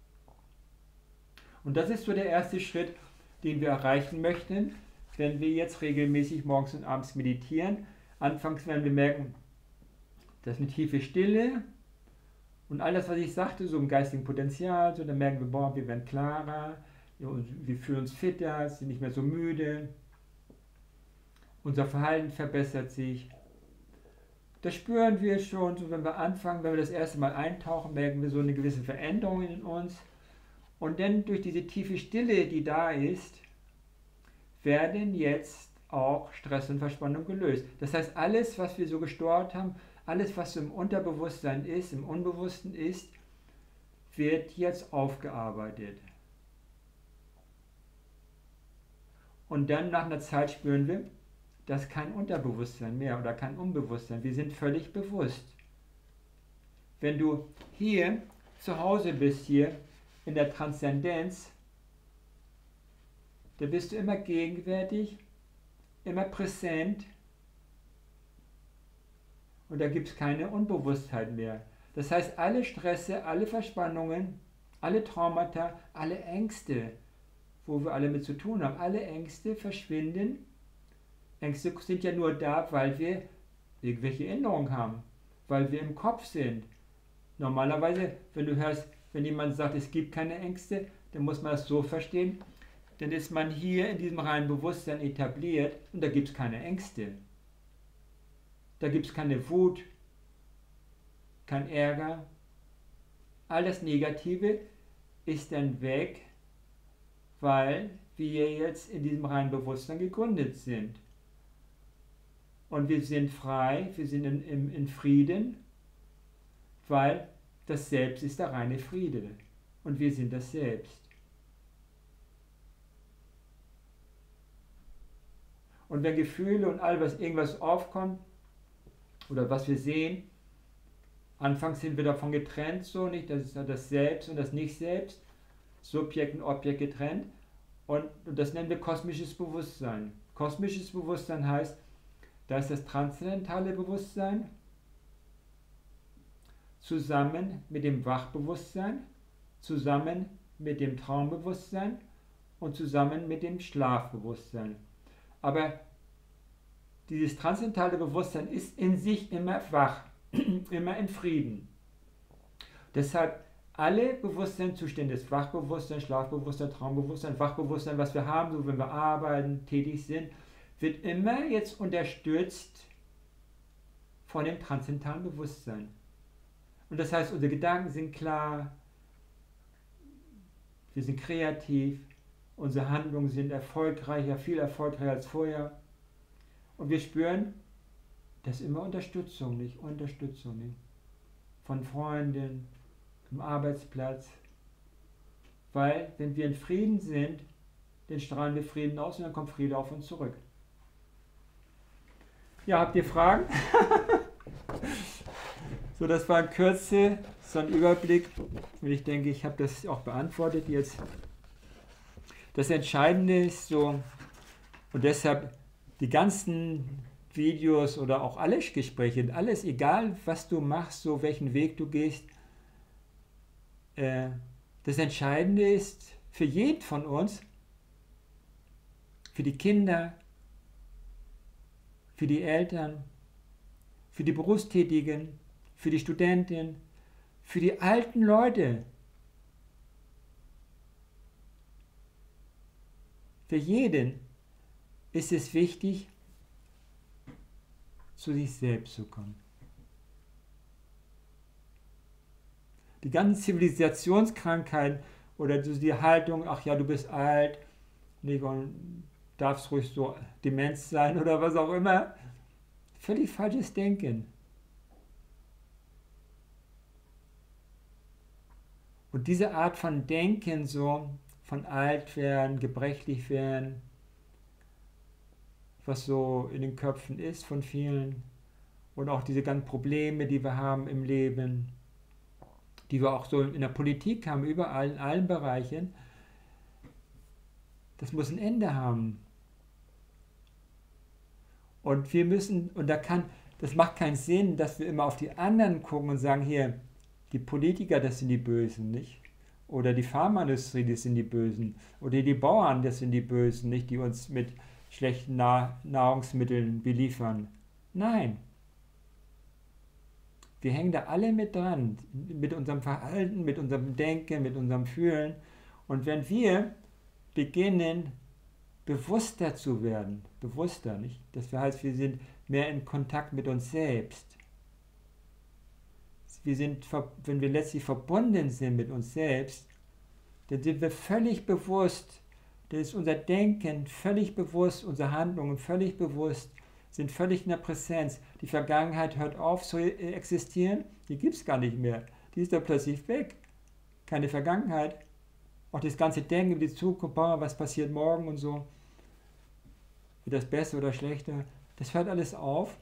Speaker 1: Und das ist so der erste Schritt, den wir erreichen möchten, wenn wir jetzt regelmäßig morgens und abends meditieren. Anfangs werden wir merken, das ist eine tiefe Stille und all das, was ich sagte, so im geistigen Potenzial, so dann merken wir, boah, wir werden klarer, wir fühlen uns fitter, sind nicht mehr so müde, unser Verhalten verbessert sich. Das spüren wir schon, so wenn wir anfangen, wenn wir das erste Mal eintauchen, merken wir so eine gewisse Veränderung in uns. Und dann durch diese tiefe Stille, die da ist, werden jetzt auch Stress und Verspannung gelöst. Das heißt, alles, was wir so gesteuert haben, alles, was so im Unterbewusstsein ist, im Unbewussten ist, wird jetzt aufgearbeitet. Und dann nach einer Zeit spüren wir, das ist kein Unterbewusstsein mehr oder kein Unbewusstsein. Wir sind völlig bewusst. Wenn du hier zu Hause bist, hier in der Transzendenz, da bist du immer gegenwärtig, immer präsent und da gibt es keine Unbewusstheit mehr. Das heißt, alle Stresse, alle Verspannungen, alle Traumata, alle Ängste, wo wir alle mit zu tun haben, alle Ängste verschwinden. Ängste sind ja nur da, weil wir irgendwelche Erinnerungen haben, weil wir im Kopf sind. Normalerweise, wenn du hörst, wenn jemand sagt, es gibt keine Ängste, dann muss man das so verstehen, dann ist man hier in diesem reinen Bewusstsein etabliert und da gibt es keine Ängste. Da gibt es keine Wut, kein Ärger. All das Negative ist dann weg, weil wir jetzt in diesem reinen Bewusstsein gegründet sind. Und wir sind frei, wir sind in Frieden, weil das Selbst ist der reine Friede. Und wir sind das Selbst. Und wenn Gefühle und all was irgendwas aufkommt, oder was wir sehen, anfangs sind wir davon getrennt, so nicht, das ist das Selbst und das Nicht-Selbst, Subjekt und Objekt getrennt. Und das nennen wir kosmisches Bewusstsein. Kosmisches Bewusstsein heißt, da ist das transzendentale Bewusstsein zusammen mit dem Wachbewusstsein, zusammen mit dem Traumbewusstsein und zusammen mit dem Schlafbewusstsein. Aber dieses transzendentale Bewusstsein ist in sich immer wach, immer in Frieden. Deshalb alle Bewusstseinszustände, das Wachbewusstsein, Schlafbewusstsein, Traumbewusstsein, Wachbewusstsein, was wir haben, so wenn wir arbeiten, tätig sind, wird immer jetzt unterstützt von dem transzendentalen Bewusstsein. Und das heißt, unsere Gedanken sind klar, wir sind kreativ, unsere Handlungen sind erfolgreicher, viel erfolgreicher als vorher. Und wir spüren, das ist immer Unterstützung, nicht? Von Freunden, am Arbeitsplatz. Weil, wenn wir in Frieden sind, dann strahlen wir Frieden aus und dann kommt Friede auf uns zurück. Ja, habt ihr Fragen? So, das war in Kürze so ein Überblick. Und ich denke, ich habe das auch beantwortet jetzt. Das Entscheidende ist so, und deshalb die ganzen Videos oder auch alle Gespräche, alles, egal was du machst, so welchen Weg du gehst, das Entscheidende ist für jeden von uns, für die Kinder, für die Eltern, für die Berufstätigen, für die Studenten, für die alten Leute, für jeden ist es wichtig, zu sich selbst zu kommen. Die ganzen Zivilisationskrankheiten oder die Haltung, ach ja, du bist alt, und darfst ruhig so Demenz sein oder was auch immer, völlig falsches Denken. Und diese Art von Denken, so von alt werden, gebrechlich werden, was so in den Köpfen ist von vielen, und auch diese ganzen Probleme, die wir haben im Leben, die wir auch so in der Politik haben, überall, in allen Bereichen, das muss ein Ende haben. Und wir müssen, und das macht keinen Sinn, dass wir immer auf die anderen gucken und sagen, hier, die Politiker, das sind die Bösen, nicht? Oder die Pharmaindustrie, das sind die Bösen. Oder die Bauern, das sind die Bösen, nicht? Die uns mit schlechten Nahrungsmitteln beliefern. Nein. Wir hängen da alle mit dran, mit unserem Verhalten, mit unserem Denken, mit unserem Fühlen. Und wenn wir beginnen, bewusster zu werden, bewusster, nicht? Das heißt, wir sind mehr in Kontakt mit uns selbst. Wenn wir letztlich verbunden sind mit uns selbst, dann sind wir völlig bewusst, dann ist unser Denken völlig bewusst, unsere Handlungen völlig bewusst, sind völlig in der Präsenz. Die Vergangenheit hört auf zu existieren, die gibt es gar nicht mehr. Die ist dann plötzlich weg. Keine Vergangenheit. Auch das ganze Denken über die Zukunft, was passiert morgen und so, wird das besser oder schlechter, das hört alles auf.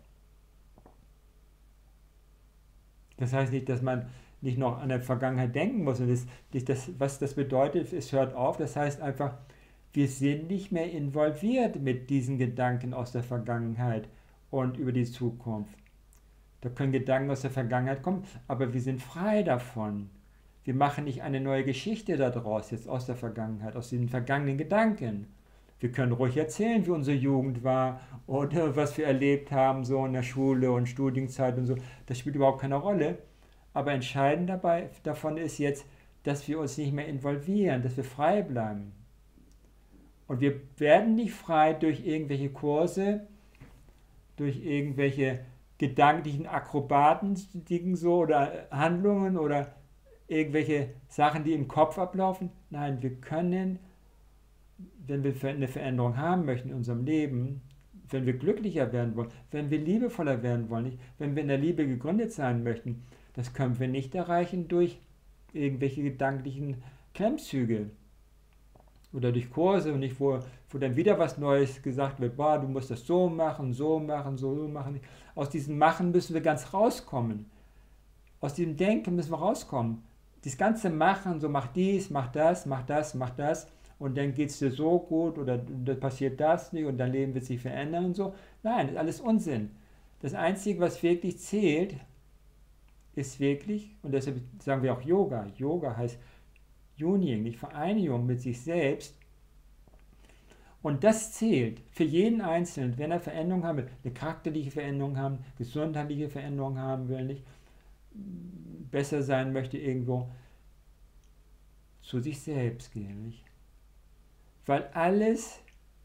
Speaker 1: Das heißt nicht, dass man nicht noch an der Vergangenheit denken muss. Und was das bedeutet, es hört auf. Das heißt einfach, wir sind nicht mehr involviert mit diesen Gedanken aus der Vergangenheit und über die Zukunft. Da können Gedanken aus der Vergangenheit kommen, aber wir sind frei davon. Wir machen nicht eine neue Geschichte daraus, jetzt aus der Vergangenheit, aus diesen vergangenen Gedanken. Wir können ruhig erzählen, wie unsere Jugend war oder was wir erlebt haben, so in der Schule und Studienzeit und so. Das spielt überhaupt keine Rolle. Aber entscheidend davon ist jetzt, dass wir uns nicht mehr involvieren, dass wir frei bleiben. Und wir werden nicht frei durch irgendwelche Kurse, durch irgendwelche gedanklichen Akrobaten so oder Handlungen oder irgendwelche Sachen, die im Kopf ablaufen. Nein, wir können, wenn wir eine Veränderung haben möchten in unserem Leben, wenn wir glücklicher werden wollen, wenn wir liebevoller werden wollen, nicht? Wenn wir in der Liebe gegründet sein möchten, das können wir nicht erreichen durch irgendwelche gedanklichen Klemmzüge oder durch Kurse und nicht, wo dann wieder was Neues gesagt wird, boah, du musst das so machen, so machen, so machen. Aus diesem Machen müssen wir ganz rauskommen. Aus diesem Denken müssen wir rauskommen. Das ganze Machen, so mach dies, mach das, mach das, mach das und dann geht es dir so gut oder da passiert das nicht und dein Leben wird sich verändern und so. Nein, das ist alles Unsinn. Das Einzige, was wirklich zählt, ist wirklich, und deshalb sagen wir auch Yoga. Yoga heißt Union, nicht Vereinigung mit sich selbst. Und das zählt für jeden Einzelnen, wenn er Veränderungen haben will, eine charakterliche Veränderung haben, gesundheitliche Veränderung haben will, nicht besser sein möchte irgendwo, zu sich selbst gehen. Nicht? Weil alles,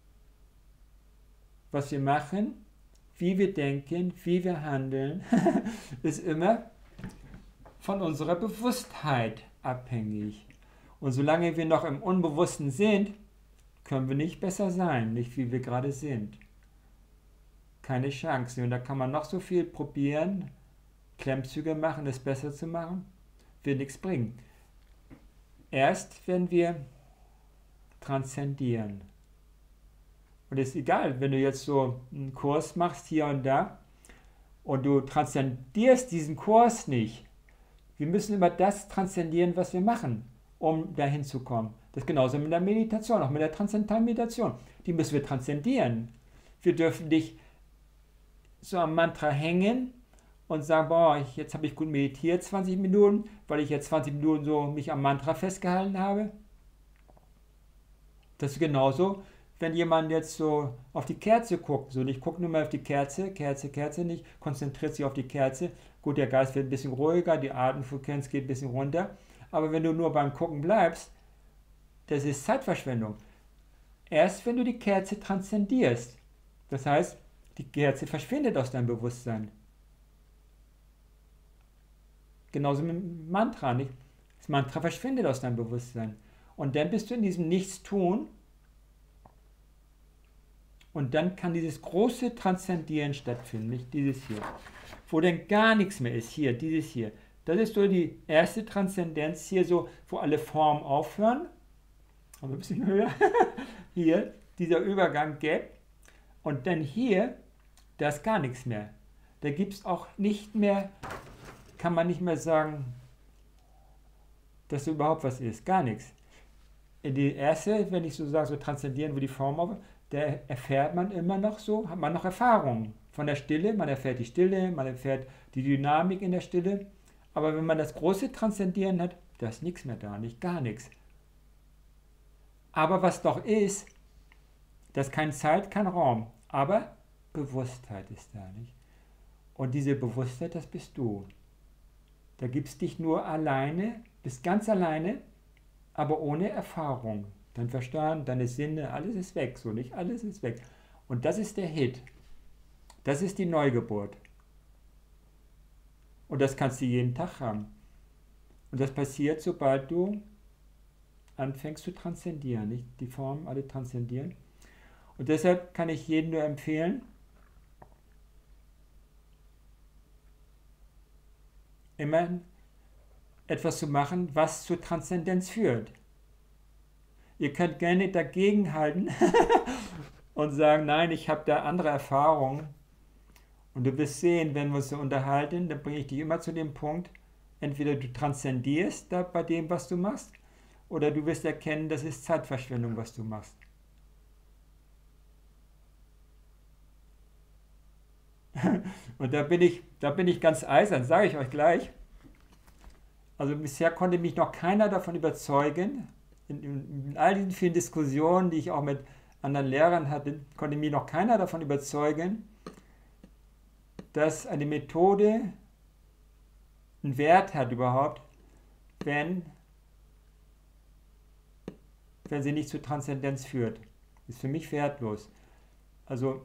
Speaker 1: was wir machen, wie wir denken, wie wir handeln, ist immer von unserer Bewusstheit abhängig. Und solange wir noch im Unbewussten sind, können wir nicht besser sein, nicht wie wir gerade sind. Keine Chance. Und da kann man noch so viel probieren, Klemmzüge machen, es besser zu machen, wird nichts bringen. Erst wenn wir transzendieren. Und es ist egal, wenn du jetzt so einen Kurs machst hier und da und du transzendierst diesen Kurs nicht. Wir müssen immer das transzendieren, was wir machen, um dahin zu kommen. Das ist genauso mit der Meditation, auch mit der transzendentalen Meditation. Die müssen wir transzendieren. Wir dürfen nicht so am Mantra hängen und sagen, boah, jetzt habe ich gut meditiert 20 Minuten, weil ich jetzt 20 Minuten so mich am Mantra festgehalten habe. Das ist genauso, wenn jemand jetzt so auf die Kerze guckt, so nicht guckt nur mal auf die Kerze, Kerze nicht, konzentriert sich auf die Kerze. Gut, der Geist wird ein bisschen ruhiger, die Atemfrequenz geht ein bisschen runter, aber wenn du nur beim Gucken bleibst, das ist Zeitverschwendung. Erst wenn du die Kerze transzendierst, das heißt, die Kerze verschwindet aus deinem Bewusstsein. Genauso mit dem Mantra, nicht? Das Mantra verschwindet aus deinem Bewusstsein. Und dann bist du in diesem Nichtstun und dann kann dieses große Transzendieren stattfinden, nicht dieses hier. Wo dann gar nichts mehr ist, hier, dieses hier. Das ist so die erste Transzendenz hier, so, wo alle Formen aufhören. Also ein bisschen höher. Hier, dieser Übergang Gap. Und dann hier, da ist gar nichts mehr. Da gibt es auch nicht mehr, kann man nicht mehr sagen, dass da überhaupt was ist. Gar nichts. Die erste, wenn ich so sage, so transzendieren, wo die Form auf, da erfährt man immer noch so, hat man noch Erfahrungen von der Stille. Man erfährt die Stille, man erfährt die Dynamik in der Stille. Aber wenn man das große Transzendieren hat, da ist nichts mehr da, nicht gar nichts. Aber was doch ist, das ist keine Zeit, kein Raum, aber Bewusstheit ist da, nicht? Und diese Bewusstheit, das bist du. Da gibt es dich nur alleine, bist ganz alleine, aber ohne Erfahrung. Dein Verstand, deine Sinne, alles ist weg, so nicht? Alles ist weg. Und das ist der Hit. Das ist die Neugeburt. Und das kannst du jeden Tag haben. Und das passiert, sobald du anfängst zu transzendieren, nicht? Die Formen alle transzendieren. Und deshalb kann ich jedem nur empfehlen, immer etwas zu machen, was zur Transzendenz führt. Ihr könnt gerne dagegenhalten und sagen, nein, ich habe da andere Erfahrungen. Und du wirst sehen, wenn wir uns so unterhalten, dann bringe ich dich immer zu dem Punkt, entweder du transzendierst da bei dem, was du machst, oder du wirst erkennen, das ist Zeitverschwendung, was du machst. Und da bin ich ganz eisern, sage ich euch gleich. Also bisher konnte mich noch keiner davon überzeugen, in all diesen vielen Diskussionen, die ich auch mit anderen Lehrern hatte, konnte mich noch keiner davon überzeugen, dass eine Methode einen Wert hat überhaupt, wenn sie nicht zur Transzendenz führt. Ist für mich wertlos. Also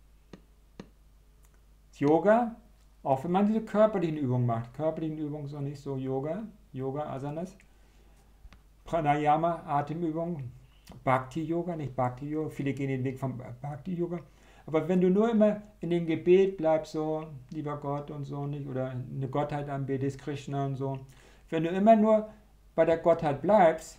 Speaker 1: Yoga, auch wenn man diese körperlichen Übungen macht, körperlichen Übungen so nicht so Yoga, Asanas, Pranayama, Atemübungen, Bhakti-Yoga, nicht Bhakti-Yoga, viele gehen den Weg vom Bhakti-Yoga, aber wenn du nur immer in dem Gebet bleibst, so, lieber Gott und so, nicht, oder eine Gottheit anbetest, Krishna und so, wenn du immer nur bei der Gottheit bleibst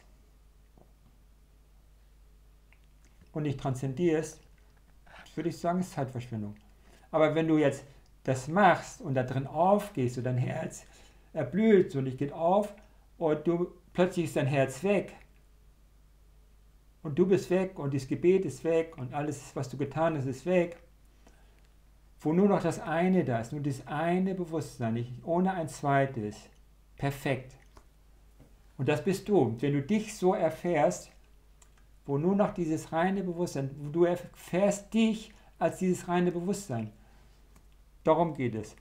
Speaker 1: und nicht transzendierst, würde ich sagen, ist Zeitverschwendung. Aber wenn du jetzt das machst und da drin aufgehst und dein Herz erblüht so, und ich geht auf und plötzlich ist dein Herz weg und du bist weg und das Gebet ist weg und alles, was du getan hast, ist weg, wo nur noch das eine da ist, nur das eine Bewusstsein, nicht, ohne ein zweites, perfekt. Und das bist du. Wenn du dich so erfährst, wo nur noch dieses reine Bewusstsein, wo du erfährst dich als dieses reine Bewusstsein. Darum geht es.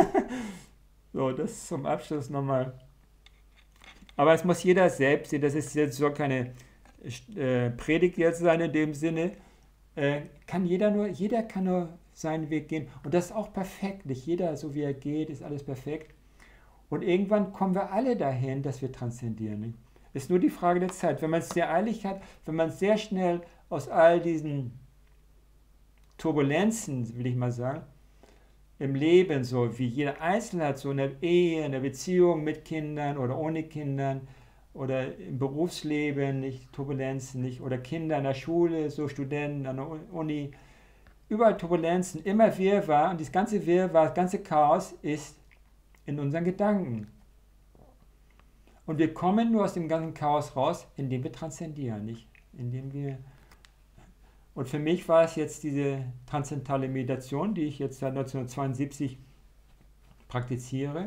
Speaker 1: So, das zum Abschluss nochmal. Aber es muss jeder selbst sehen, das ist jetzt so keine Predigt jetzt sein in dem Sinne. Jeder kann nur seinen Weg gehen. Und das ist auch perfekt. Nicht jeder, so wie er geht, ist alles perfekt. Und irgendwann kommen wir alle dahin, dass wir transzendieren. Nicht? Ist nur die Frage der Zeit. Wenn man es sehr eilig hat, wenn man sehr schnell aus all diesen Turbulenzen, will ich mal sagen, im Leben, so wie jeder Einzelne hat, so in der Ehe, in der Beziehung mit Kindern oder ohne Kindern oder im Berufsleben, nicht Turbulenzen, nicht, oder Kinder in der Schule, so Studenten an der Uni, überall Turbulenzen, immer Wirrwarr, und das ganze Wirrwarr, das ganze Chaos ist in unseren Gedanken. Und wir kommen nur aus dem ganzen Chaos raus, indem wir transzendieren, nicht? Indem wir. Und für mich war es jetzt diese transzendentale Meditation, die ich jetzt seit 1972 praktiziere.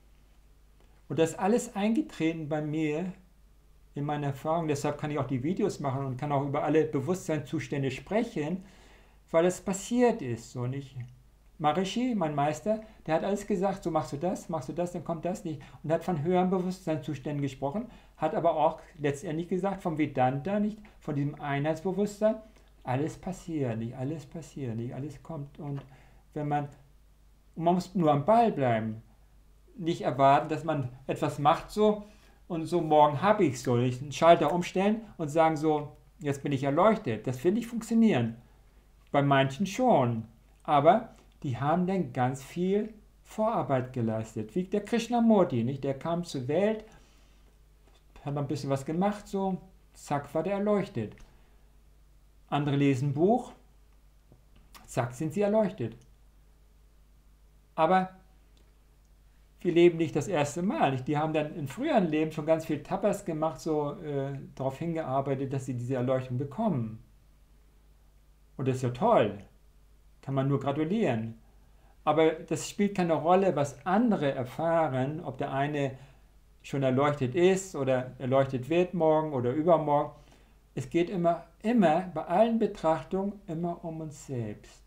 Speaker 1: Und das ist alles eingetreten bei mir in meiner Erfahrung. Deshalb kann ich auch die Videos machen und kann auch über alle Bewusstseinszustände sprechen, weil es passiert ist. So nicht. Maharishi, mein Meister, der hat alles gesagt, so machst du das, dann kommt das nicht. Und hat von höheren Bewusstseinszuständen gesprochen, hat aber auch letztendlich gesagt, vom Vedanta, nicht, von diesem Einheitsbewusstsein, alles passiert, nicht alles kommt. Und man muss nur am Ball bleiben. Nicht erwarten, dass man etwas macht so und so, morgen habe ich so, nicht einen Schalter umstellen und sagen so, jetzt bin ich erleuchtet. Das will nicht funktionieren. Bei manchen schon. Aber die haben dann ganz viel Vorarbeit geleistet, wie der Krishnamurti, nicht? Der kam zur Welt, hat noch ein bisschen was gemacht, so, zack, war der erleuchtet. Andere lesen ein Buch, zack, sind sie erleuchtet. Aber wir leben nicht das erste Mal. Nicht? Die haben dann in früheren Leben schon ganz viel Tapas gemacht, so darauf hingearbeitet, dass sie diese Erleuchtung bekommen. Und das ist ja toll. Kann man nur gratulieren. Aber das spielt keine Rolle, was andere erfahren, ob der eine schon erleuchtet ist oder erleuchtet wird morgen oder übermorgen. Es geht immer bei allen Betrachtungen immer um uns selbst.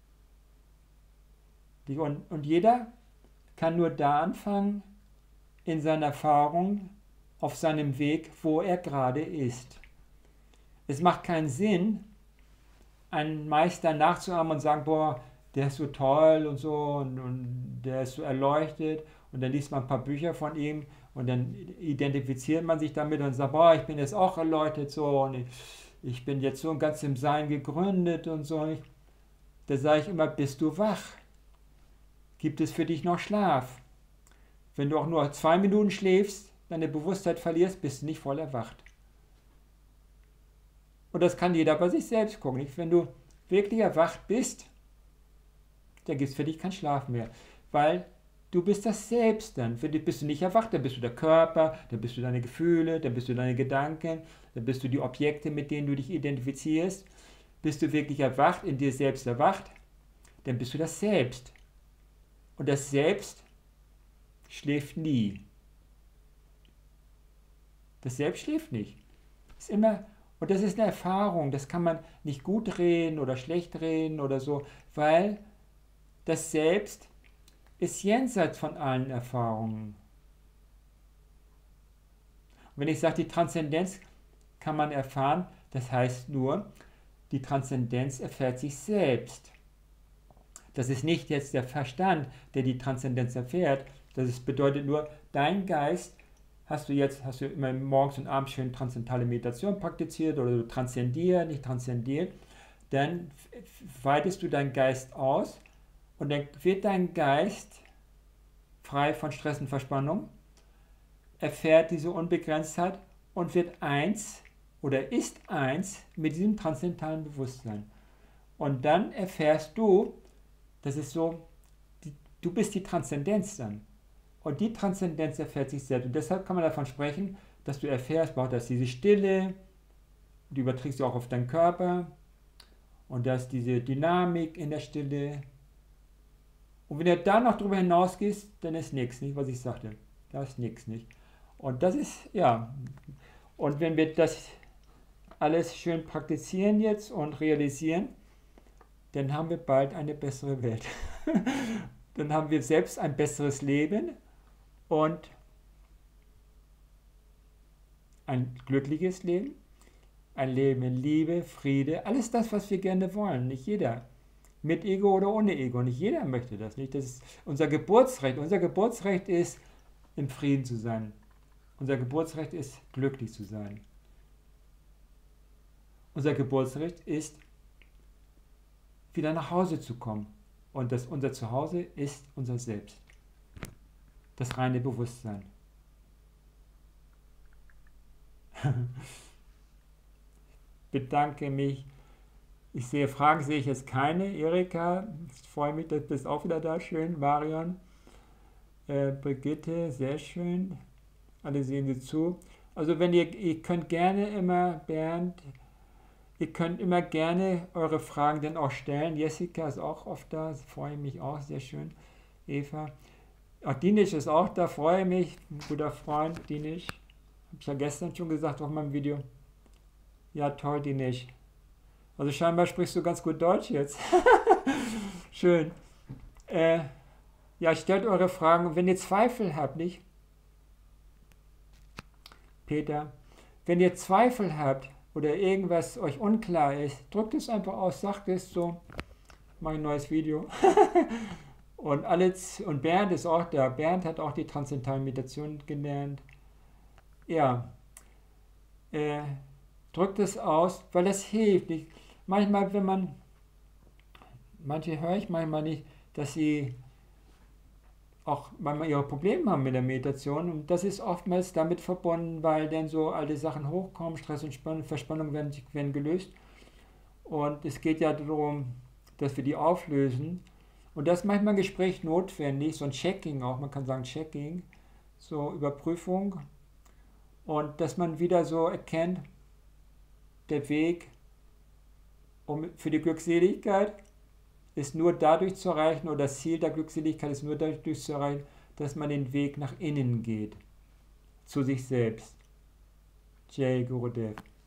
Speaker 1: Und jeder kann nur da anfangen, in seiner Erfahrung, auf seinem Weg, wo er gerade ist. Es macht keinen Sinn, einen Meister nachzuahmen und sagen, boah, der ist so toll und so und der ist so erleuchtet und dann liest man ein paar Bücher von ihm und dann identifiziert man sich damit und sagt, boah, ich bin jetzt auch erleuchtet so und ich bin jetzt so ganz im Sein gegründet und so. Da sage ich immer, bist du wach? Gibt es für dich noch Schlaf? Wenn du auch nur 2 Minuten schläfst, deine Bewusstheit verlierst, bist du nicht voll erwacht. Und das kann jeder bei sich selbst gucken. Nicht? Wenn du wirklich erwacht bist, dann gibt es für dich keinen Schlaf mehr. Weil du bist das Selbst dann. Bist du nicht erwacht, dann bist du der Körper, dann bist du deine Gefühle, dann bist du deine Gedanken, dann bist du die Objekte, mit denen du dich identifizierst. Bist du wirklich erwacht, in dir selbst erwacht, dann bist du das Selbst. Und das Selbst schläft nie. Das Selbst schläft nicht. Ist immer, und das ist eine Erfahrung, das kann man nicht gut reden oder schlecht reden oder so, weil das Selbst ist jenseits von allen Erfahrungen. Und wenn ich sage, die Transzendenz kann man erfahren, das heißt nur, die Transzendenz erfährt sich selbst. Das ist nicht jetzt der Verstand, der die Transzendenz erfährt. Das bedeutet nur, dein Geist, hast du immer morgens und abends schön transzendentale Meditation praktiziert oder du transzendierst, nicht transzendiert, dann weitest du deinen Geist aus und dann wird dein Geist frei von Stress und Verspannung, erfährt diese Unbegrenztheit und wird eins oder ist eins mit diesem transzendentalen Bewusstsein. Und dann erfährst du, das ist so, du bist die Transzendenz dann. Und die Transzendenz erfährt sich selbst. Und deshalb kann man davon sprechen, dass du erfährst, dass diese Stille, die überträgst du auch auf deinen Körper, und dass diese Dynamik in der Stille. Und wenn du da noch drüber hinausgehst, dann ist nichts, nicht, was ich sagte. Da ist nichts, nicht. Und das ist, ja, und wenn wir das alles schön praktizieren jetzt und realisieren, dann haben wir bald eine bessere Welt. Dann haben wir selbst ein besseres Leben und ein glückliches Leben, ein Leben in Liebe, Friede, alles das, was wir gerne wollen. Nicht jeder, mit Ego oder ohne Ego, nicht jeder möchte das. Nicht? Das ist unser Geburtsrecht. Unser Geburtsrecht ist, im Frieden zu sein. Unser Geburtsrecht ist, glücklich zu sein. Unser Geburtsrecht ist, wieder nach Hause zu kommen. Und unser Zuhause ist unser Selbst. Das reine Bewusstsein. Bedanke mich. Fragen sehe ich jetzt keine. Erika, ich freue mich, du bist auch wieder da. Schön. Marion, Brigitte, sehr schön. Alle sehen Sie zu. Also ihr könnt gerne immer, Bernd, ihr könnt immer gerne eure Fragen dann auch stellen. Jessica ist auch oft da, freue mich auch, sehr schön. Eva. Auch Dinisch ist auch da, freue mich. Ein guter Freund, Dinisch. Habe ich ja gestern schon gesagt auf meinem Video. Ja, toll, Dinisch. Also scheinbar sprichst du ganz gut Deutsch jetzt. Schön. Ja, stellt eure Fragen. Und wenn ihr Zweifel habt, nicht? Peter, wenn ihr Zweifel habt oder irgendwas euch unklar ist, drückt es einfach aus, sagt es so, mache ein neues Video. Und Bernd ist auch da. Bernd hat auch die transzendentale Meditation gelernt. Ja, drückt es aus, weil das hilft. Manchmal, manche höre ich manchmal nicht, dass sie auch manchmal ihre Probleme haben mit der Meditation. Und das ist oftmals damit verbunden, weil dann so alte Sachen hochkommen, Stress und Verspannung werden gelöst. Und es geht ja darum, dass wir die auflösen. Und da ist manchmal ein Gespräch notwendig, so ein Checking auch, man kann sagen Checking, so Überprüfung. Und dass man wieder so erkennt, der Weg für die Glückseligkeit ist nur dadurch zu erreichen, oder das Ziel der Glückseligkeit ist nur dadurch zu erreichen, dass man den Weg nach innen geht, zu sich selbst. Jai Gurudev.